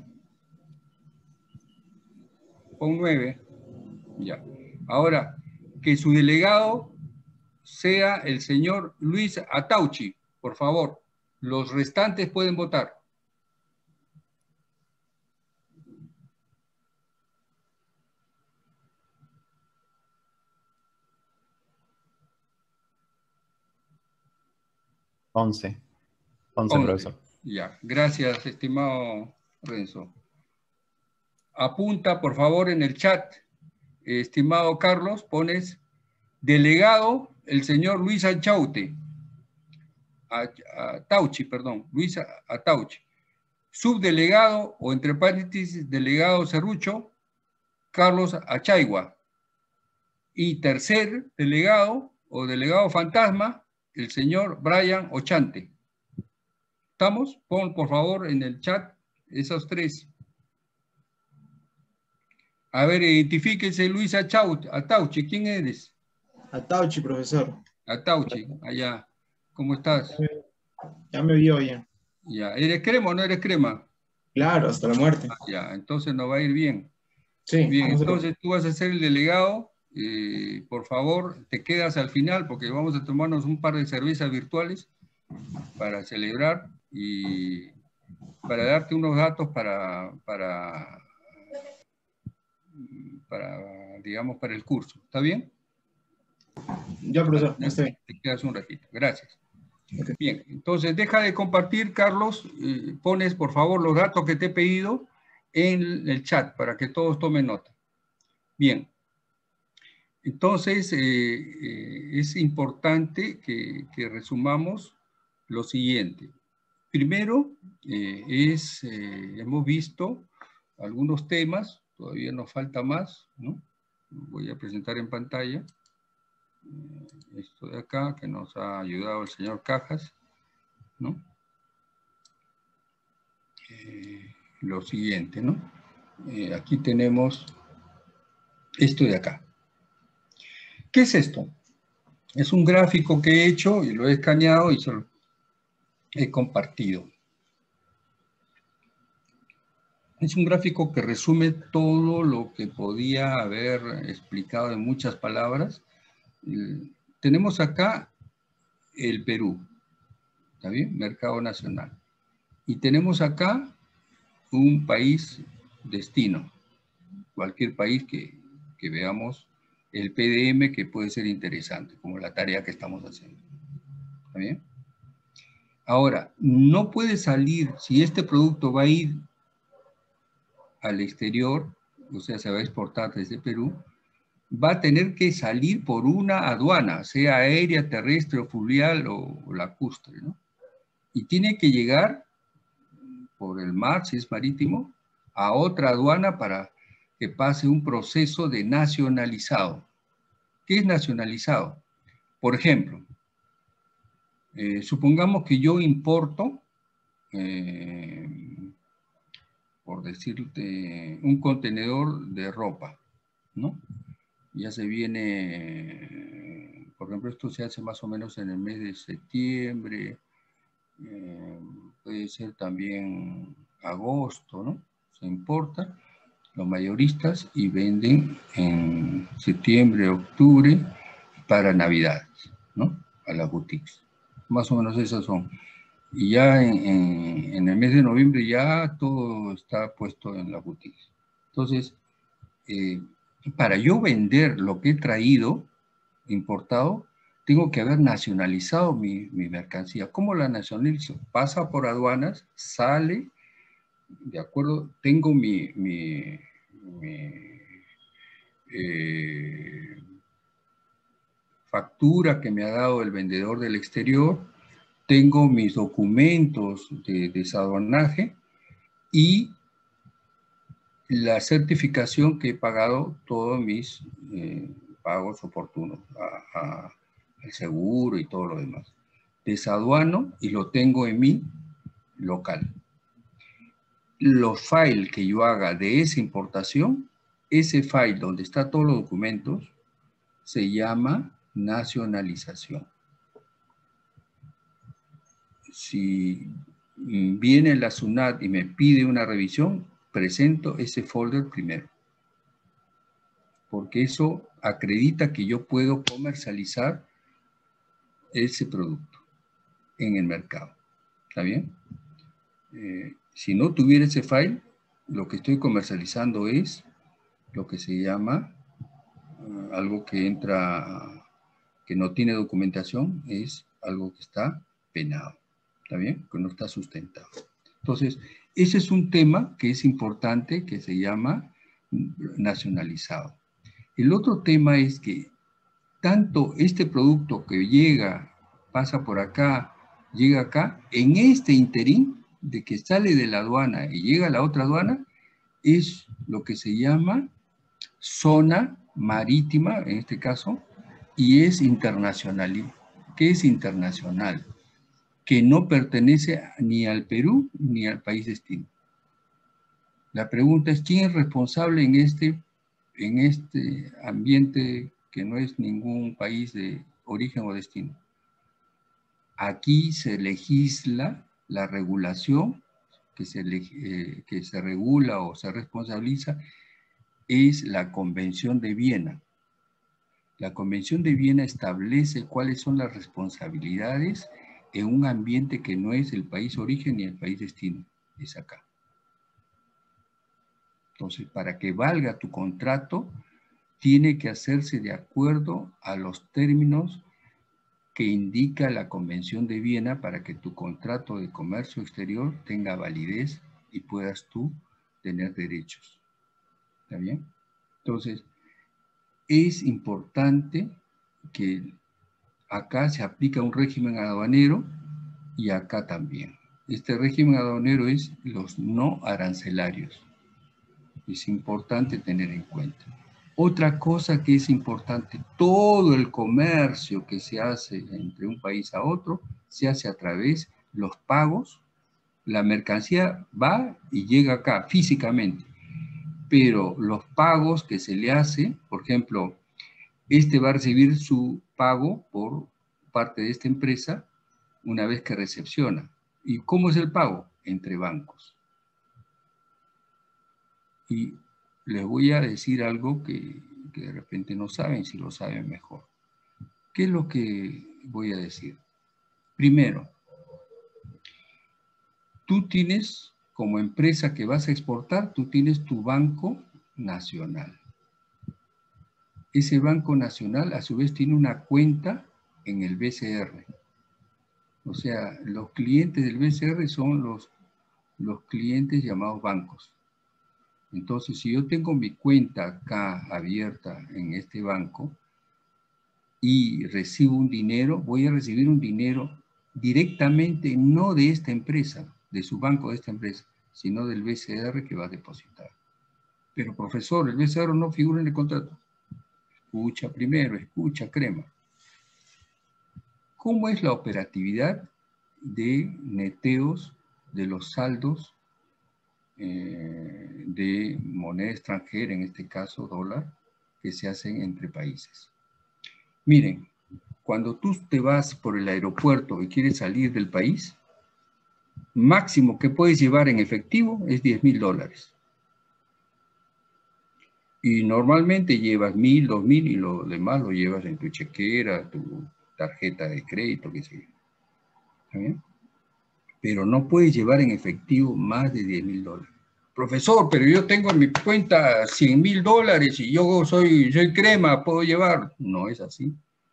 Pon nueve. Ya. Ahora, que su delegado sea el señor Luis Atauchi, por favor. Los restantes pueden votar.
Once. Once,
Once.
profesor.
Ya. Gracias, estimado Renzo. Apunta, por favor, en el chat, estimado Carlos, pones delegado el señor Luis Achaute. Atauchi, perdón, Luis Atauchi. Subdelegado, o entre paréntesis, delegado Cerrucho, Carlos Achaigua. Y tercer delegado, o delegado fantasma, el señor Brian Ochante. ¿Estamos? Pon, por favor, en el chat esos tres. A ver, identifíquense, Luis Atauchi. ¿Quién eres?
Atauchi, profesor.
Atauchi, allá. ¿Cómo estás?
Ya me vio ya.
Ya. ¿Eres crema o no eres crema?
Claro, hasta la muerte.
Ah, ya, entonces nos va a ir bien.
Sí.
Bien, entonces tú vas a ser el delegado. Eh, por favor, te quedas al final porque vamos a tomarnos un par de cervezas virtuales para celebrar y para darte unos datos para, para, para digamos, para el curso. ¿Está bien?
Ya, profesor. Ya está bien.
Te quedas un ratito. Gracias. Okay. Bien, entonces deja de compartir, Carlos. Eh, pones, por favor, los datos que te he pedido en el chat para que todos tomen nota. Bien. Entonces, eh, eh, es importante que, que resumamos lo siguiente. Primero, eh, es, eh, hemos visto algunos temas, todavía nos falta más, ¿no? Voy a presentar en pantalla eh, esto de acá, que nos ha ayudado el señor Cajas, ¿no? Eh, lo siguiente, ¿no? eh, aquí tenemos esto de acá. ¿Qué es esto? Es un gráfico que he hecho y lo he escaneado y se lo he compartido. Es un gráfico que resume todo lo que podía haber explicado en muchas palabras. Tenemos acá el Perú, ¿está bien? Mercado nacional. Y tenemos acá un país destino, cualquier país que, que veamos el P D M que puede ser interesante, como la tarea que estamos haciendo. ¿Está bien? Ahora, no puede salir, si este producto va a ir al exterior, o sea, se va a exportar desde Perú, va a tener que salir por una aduana, sea aérea, terrestre o fluvial o, o lacustre, ¿no? Y tiene que llegar por el mar, si es marítimo, a otra aduana para que pase un proceso de nacionalizado. ¿Qué es nacionalizado? Por ejemplo, eh, supongamos que yo importo, eh, por decirte, un contenedor de ropa, ¿no? Ya se viene, por ejemplo, esto se hace más o menos en el mes de septiembre, eh, puede ser también agosto, ¿no? Se importa los mayoristas y venden en septiembre, octubre para Navidad, ¿no? A las boutiques. Más o menos esas son. Y ya en, en, en el mes de noviembre ya todo está puesto en las boutiques. Entonces, eh, para yo vender lo que he traído, importado, tengo que haber nacionalizado mi, mi mercancía. ¿Cómo la nacionalizo? Pasa por aduanas, sale, de acuerdo, tengo mi, mi, mi eh, factura que me ha dado el vendedor del exterior, tengo mis documentos de desaduanaje y la certificación que he pagado todos mis eh, pagos oportunos a, a, al seguro y todo lo demás. Desaduano y lo tengo en mi local. Los files que yo haga de esa importación, ese file donde está todos los documentos, se llama nacionalización. Si viene la SUNAT y me pide una revisión, presento ese folder primero. Porque eso acredita que yo puedo comercializar ese producto en el mercado. ¿Está bien? Eh, si no tuviera ese file, lo que estoy comercializando es lo que se llama uh, algo que entra, que no tiene documentación, es algo que está penado. ¿Está bien? Que no está sustentado. Entonces, ese es un tema que es importante, que se llama nacionalizado. El otro tema es que tanto este producto que llega, pasa por acá, llega acá, en este interín de que sale de la aduana y llega a la otra aduana, es lo que se llama zona marítima, en este caso, y es internacional. ¿Qué es internacional? Que no pertenece ni al Perú ni al país destino. La pregunta es, ¿quién es responsable en este, en este ambiente que no es ningún país de origen o destino? Aquí se legisla la regulación que se, eh, que se regula o se responsabiliza, es la Convención de Viena. La Convención de Viena establece cuáles son las responsabilidades en un ambiente que no es el país origen ni el país destino, es acá. Entonces, para que valga tu contrato, tiene que hacerse de acuerdo a los términos que indica la Convención de Viena para que tu contrato de comercio exterior tenga validez y puedas tú tener derechos. ¿Está bien? Entonces, es importante que acá se aplica un régimen aduanero y acá también. Este régimen aduanero es los no arancelarios. Es importante tener en cuenta. Otra cosa que es importante, todo el comercio que se hace entre un país a otro, se hace a través de los pagos. La mercancía va y llega acá físicamente. pero los pagos que se le hace, por ejemplo, este va a recibir su pago por parte de esta empresa una vez que recepciona. ¿Y cómo es el pago? Entre bancos. Y les voy a decir algo que, que de repente no saben, si lo saben mejor. ¿Qué es lo que voy a decir? Primero, tú tienes, como empresa que vas a exportar, tú tienes tu banco nacional. Ese banco nacional, a su vez, tiene una cuenta en el B C R. O sea, los clientes del B C R son los, los clientes llamados bancos. Entonces, si yo tengo mi cuenta acá abierta en este banco y recibo un dinero, voy a recibir un dinero directamente no de esta empresa, de su banco de esta empresa, sino del B C R que va a depositar. Pero, profesor, el B C R no figura en el contrato. Escucha primero, escucha, crema. ¿Cómo es la operatividad de neteos de los saldos eh, de moneda extranjera, en este caso dólar, que se hacen entre países? Miren, cuando tú te vas por el aeropuerto y quieres salir del país, máximo que puedes llevar en efectivo es diez mil dólares. Y normalmente llevas mil, dos mil y lo demás lo llevas en tu chequera, tu tarjeta de crédito, qué sé yo. ¿Está bien? Pero no puedes llevar en efectivo más de diez mil dólares. Profesor, pero yo tengo en mi cuenta cien mil dólares y yo soy, soy crema, ¿puedo llevar? No es así.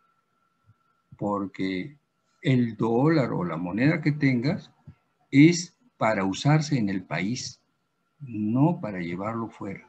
Porque el dólar o la moneda que tengas es para usarse en el país, no para llevarlo fuera.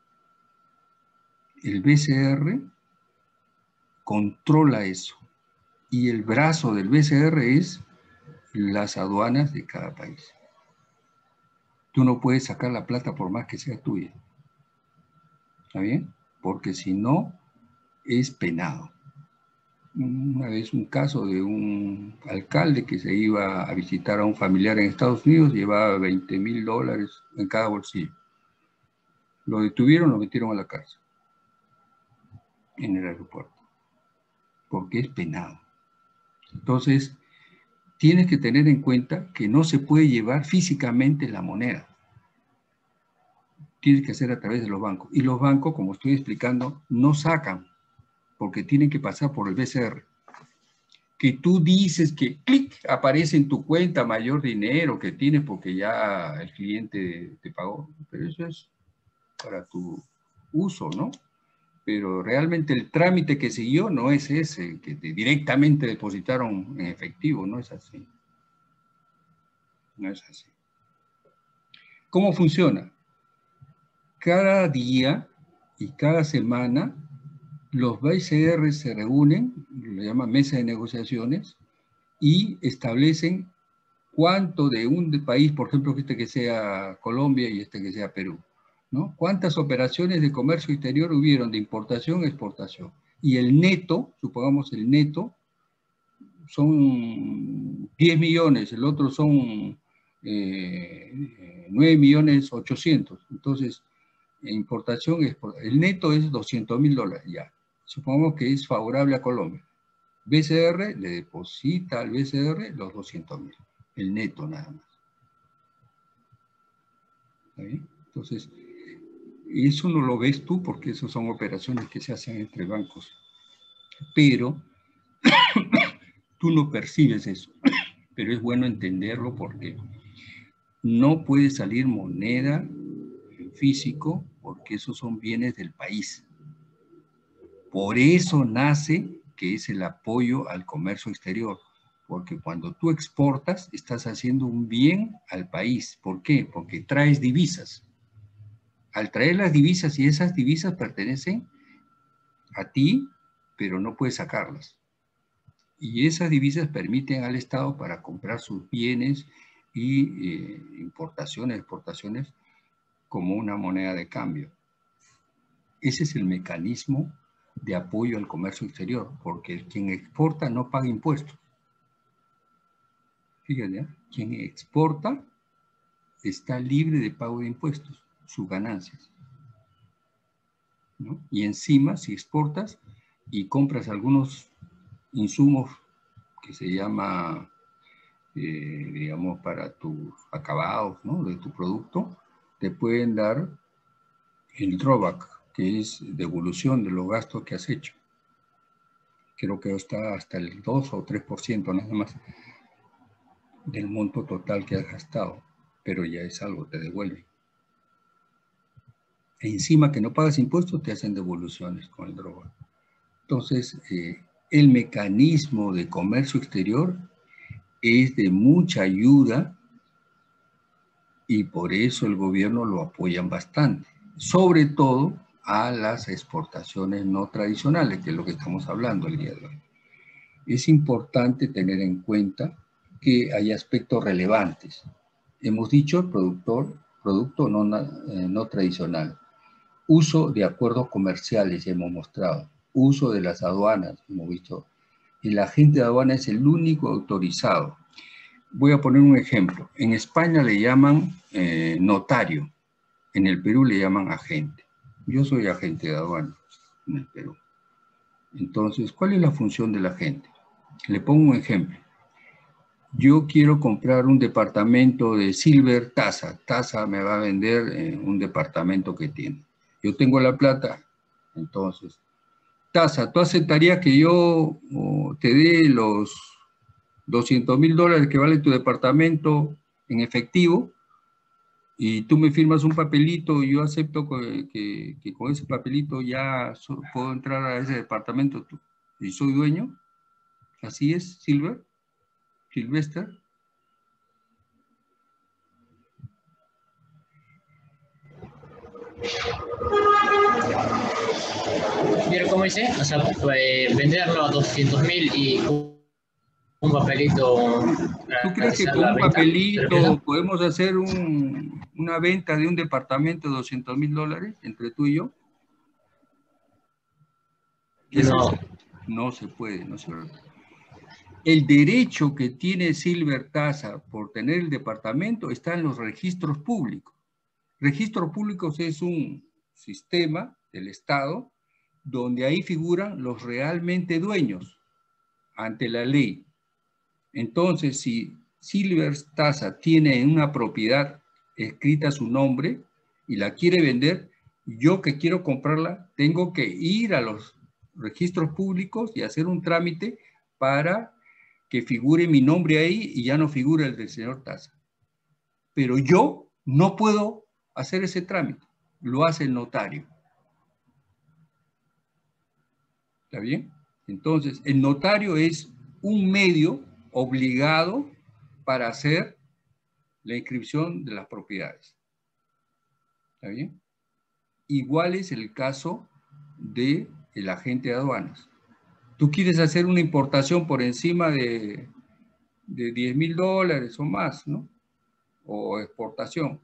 El B C R controla eso. Y el brazo del B C R es las aduanas de cada país. Tú no puedes sacar la plata por más que sea tuya. ¿Está bien? Porque si no, es penado. Una vez un caso de un alcalde que se iba a visitar a un familiar en Estados Unidos, llevaba veinte mil dólares en cada bolsillo. Lo detuvieron, lo metieron a la cárcel en el aeropuerto, porque es penado. Entonces, tienes que tener en cuenta que no se puede llevar físicamente la moneda. Tienes que hacer a través de los bancos. Y los bancos, como estoy explicando, no sacan, porque tienen que pasar por el B C R. Que tú dices que clic, aparece en tu cuenta mayor dinero que tienes porque ya el cliente te pagó. Pero eso es para tu uso, ¿no? Pero realmente el trámite que siguió no es ese, que te directamente depositaron en efectivo, no es así. No es así. ¿Cómo funciona? Cada día y cada semana los B C R se reúnen, lo llaman mesa de negociaciones, y establecen cuánto de un país, por ejemplo, este que sea Colombia y este que sea Perú, ¿no? ¿Cuántas operaciones de comercio exterior hubieron de importación e exportación? Y el neto, supongamos el neto, son diez millones, el otro son eh, nueve millones ochocientos. Entonces, importación, el neto es doscientos mil dólares ya. Supongamos que es favorable a Colombia. B C R le deposita al B C R los doscientos mil, el neto nada más. ¿Está bien? Entonces, eso no lo ves tú porque eso son operaciones que se hacen entre bancos. Pero tú no percibes eso. Pero es bueno entenderlo porque no puede salir moneda en físico porque esos son bienes del país. Por eso nace que es el apoyo al comercio exterior. Porque cuando tú exportas, estás haciendo un bien al país. ¿Por qué? Porque traes divisas. Al traer las divisas, y esas divisas pertenecen a ti, pero no puedes sacarlas. Y esas divisas permiten al Estado para comprar sus bienes y eh, importaciones, exportaciones, como una moneda de cambio. Ese es el mecanismo de apoyo al comercio exterior, porque quien exporta no paga impuestos. Fíjate, ¿eh? Quien exporta está libre de pago de impuestos, sus ganancias. ¿no? Y encima, si exportas y compras algunos insumos que se llama, eh, digamos, para tus acabados, ¿no? De tu producto, te pueden dar el drawback, que es devolución de los gastos que has hecho. Creo que está hasta el dos o tres por ciento nada más del monto total que has gastado, pero ya es algo, te devuelven. E encima que no pagas impuestos, te hacen devoluciones con el drawback. Entonces, eh, el mecanismo de comercio exterior es de mucha ayuda y por eso el gobierno lo apoyan bastante, sobre todo a las exportaciones no tradicionales, que es lo que estamos hablando el día de hoy. Es importante tener en cuenta que hay aspectos relevantes. Hemos dicho productor, producto no, eh, no tradicional. Uso de acuerdos comerciales, ya hemos mostrado. Uso de las aduanas, hemos visto. El agente de aduana es el único autorizado. Voy a poner un ejemplo. En España le llaman eh, notario. En el Perú le llaman agente. Yo soy agente de aduana en el Perú. Entonces, ¿cuál es la función del agente? Le pongo un ejemplo. Yo quiero comprar un departamento de Silver Tasa. Tasa me va a vender eh, un departamento que tiene. Yo tengo la plata, entonces, Tasa, ¿tú aceptarías que yo oh, te dé los doscientos mil dólares que vale tu departamento en efectivo? Y tú me firmas un papelito y yo acepto que, que, que con ese papelito ya so, puedo entrar a ese departamento tú, y soy dueño. Así es, Silver, Silvester.
Pero ¿cómo dice? O sea, pues, venderlo a doscientos mil y un papelito.
¿Tú crees que con un papelito podemos hacer un, una venta de un departamento de doscientos mil dólares entre tú y yo?
No.
No se puede, ¿no es cierto? El derecho que tiene Silver Tasa por tener el departamento está en los registros públicos. Registros públicos es un sistema del Estado donde ahí figuran los realmente dueños ante la ley. Entonces, si Silver Tasa tiene una propiedad escrita a su nombre y la quiere vender, yo que quiero comprarla, tengo que ir a los registros públicos y hacer un trámite para que figure mi nombre ahí y ya no figure el del señor Tasa. Pero yo no puedo hacer ese trámite, lo hace el notario. ¿Está bien? Entonces, el notario es un medio obligado para hacer la inscripción de las propiedades. ¿Está bien? Igual es el caso del agente de aduanas. Tú quieres hacer una importación por encima de, de diez mil dólares o más, ¿no? O exportación.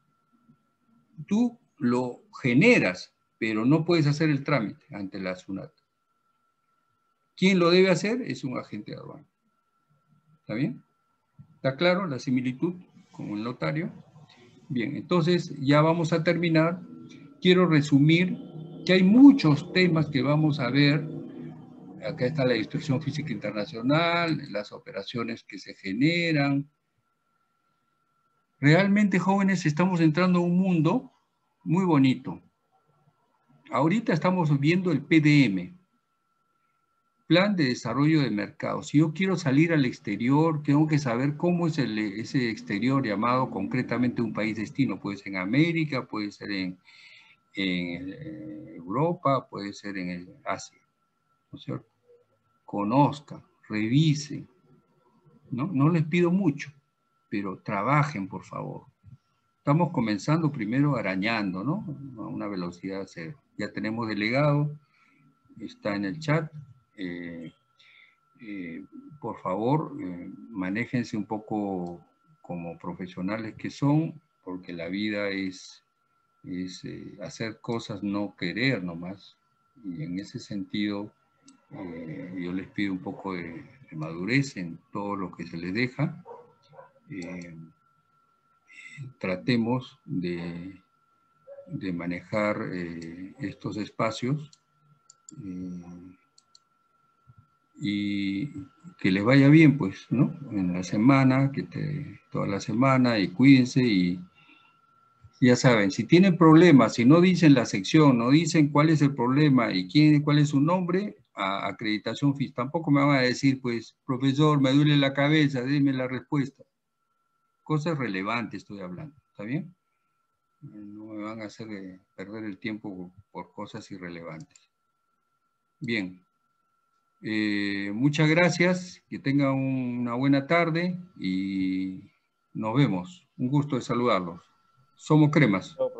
Tú lo generas, pero no puedes hacer el trámite ante la SUNAT. ¿Quién lo debe hacer? Es un agente de aduana. ¿Está bien? ¿Está claro la similitud con el notario? Bien, entonces ya vamos a terminar. Quiero resumir que hay muchos temas que vamos a ver. Acá está la instrucción física internacional, las operaciones que se generan. Realmente, jóvenes, estamos entrando a un mundo muy bonito. Ahorita estamos viendo el P D M, Plan de Desarrollo de Mercado. Si yo quiero salir al exterior, tengo que saber cómo es el, ese exterior llamado concretamente un país destino. Puede ser en América, puede ser en, en Europa, puede ser en el Asia. ¿No es cierto? Conozcan, revisen. ¿No? No les pido mucho, pero trabajen, por favor. Estamos comenzando primero arañando, ¿no? A una velocidad cero. Ya tenemos delegado, está en el chat. Eh, eh, por favor, eh, manéjense un poco como profesionales que son, porque la vida es, es eh, hacer cosas, no querer nomás. Y en ese sentido, eh, yo les pido un poco de, de madurez en todo lo que se les deja. Eh, tratemos de de manejar eh, estos espacios eh, y que les vaya bien, pues, ¿no? En la semana, que te, toda la semana, y cuídense y ya saben, si tienen problemas, si no dicen la sección, no dicen cuál es el problema y quién, cuál es su nombre, a acreditación F I S. Tampoco me van a decir, pues, profesor, me duele la cabeza, dime la respuesta. Cosas relevantes estoy hablando, ¿está bien? No me van a hacer eh, perder el tiempo por cosas irrelevantes. Bien. Eh, muchas gracias, que tengan una buena tarde y nos vemos. Un gusto de saludarlos. Somos Cremas.